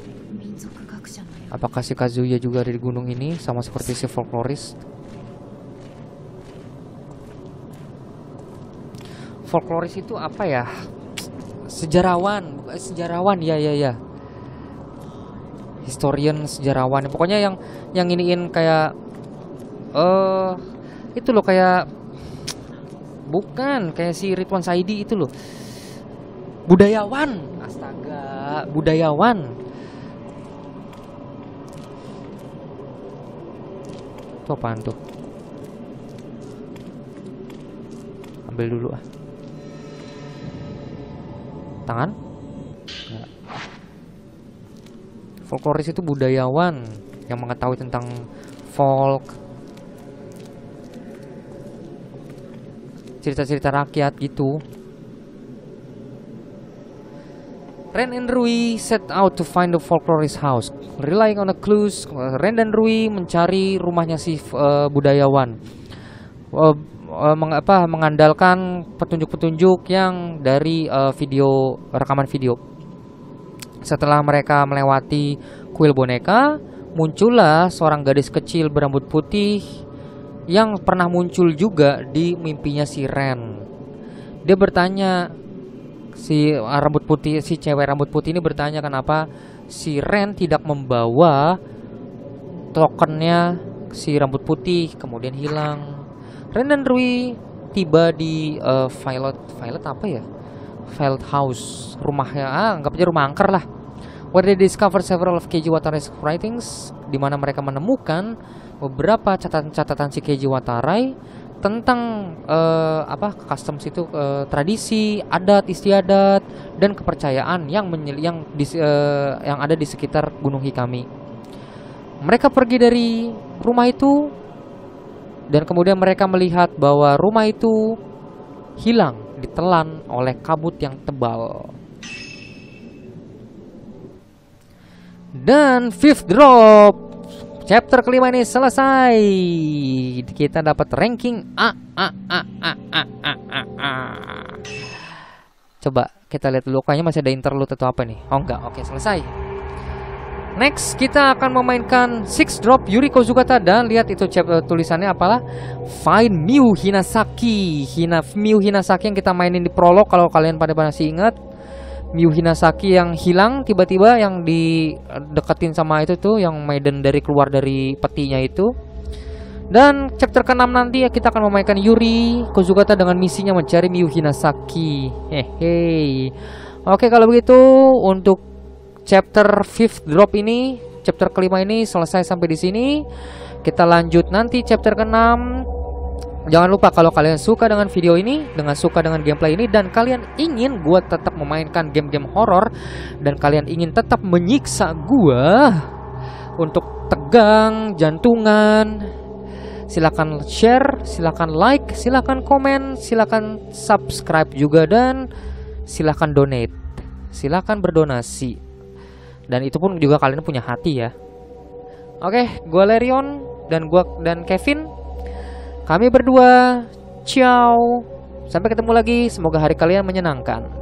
Apakah si Kazuya juga ada di gunung ini sama seperti si folklorist? Folkloris itu apa ya? Sejarawan, sejarawan ya ya ya. Historian, sejarawan. Pokoknya yang yang iniin kayak eh uh, itu loh, kayak bukan kayak si Ridwan Saidi itu loh. Budayawan. Astaga, budayawan. Itu apaan tuh? Ambil dulu ah. Tangan? Nggak. Folkloris itu budayawan yang mengetahui tentang folk, cerita-cerita rakyat gitu. Ren and Rui set out to find the folklorist house, relying on the clues. Ren dan Rui mencari rumahnya si uh, budayawan. Uh, uh, meng apa, mengandalkan petunjuk-petunjuk yang dari uh, video, rekaman video. Setelah mereka melewati kuil boneka, muncullah seorang gadis kecil berambut putih yang pernah muncul juga di mimpinya si Ren. Dia bertanya, si rambut putih, si cewek rambut putih ini bertanya kenapa si Ren tidak membawa tokennya si rambut putih, kemudian hilang. Ren dan Rui tiba di uh, Violet, Violet apa ya? Violet House, rumahnya, ah, anggap aja rumah angker lah. Where they discover several of Keiji Watare's writings, di mana mereka menemukan beberapa catatan-catatan si Keiji Watarai tentang uh, apa customs itu, uh, tradisi, adat istiadat dan kepercayaan yang menyel yang di, uh, yang ada di sekitar Gunung Hikami. Mereka pergi dari rumah itu dan kemudian mereka melihat bahwa rumah itu hilang, ditelan oleh kabut yang tebal. Dan fifth drop, chapter kelima ini selesai. Kita dapat ranking A, A, A, A, A, A, A, A. Coba kita lihat dulu, kayaknya masih ada interlude atau apa nih. Oh enggak, oke selesai. Next kita akan memainkan six drop Yuri Kozukata. Dan lihat itu chapter tulisannya apalah, Find Miu Hinasaki. Hina, Miu Hinasaki yang kita mainin di prolog, kalau kalian pada masih ingat. Miu Hinasaki yang hilang tiba-tiba, yang dideketin sama itu tuh, yang Maiden dari keluar dari petinya itu. Dan chapter keenam nanti ya kita akan memainkan Yuri Kozukata dengan misinya mencari Miu Hinasaki. Hehe. Oke, kalau begitu untuk chapter fifth drop ini, chapter kelima ini selesai sampai di sini. Kita lanjut nanti chapter keenam. Jangan lupa kalau kalian suka dengan video ini, dengan suka dengan gameplay ini, dan kalian ingin gue tetap memainkan game-game horor, dan kalian ingin tetap menyiksa gue untuk tegang, jantungan, silakan share, silakan like, silakan komen, silakan subscribe juga, dan silakan donate, silakan berdonasi. Dan itu pun juga kalian punya hati ya. Oke, gue Lerion dan gue dan Kevin. Kami berdua, ciao. Sampai ketemu lagi. Semoga hari kalian menyenangkan.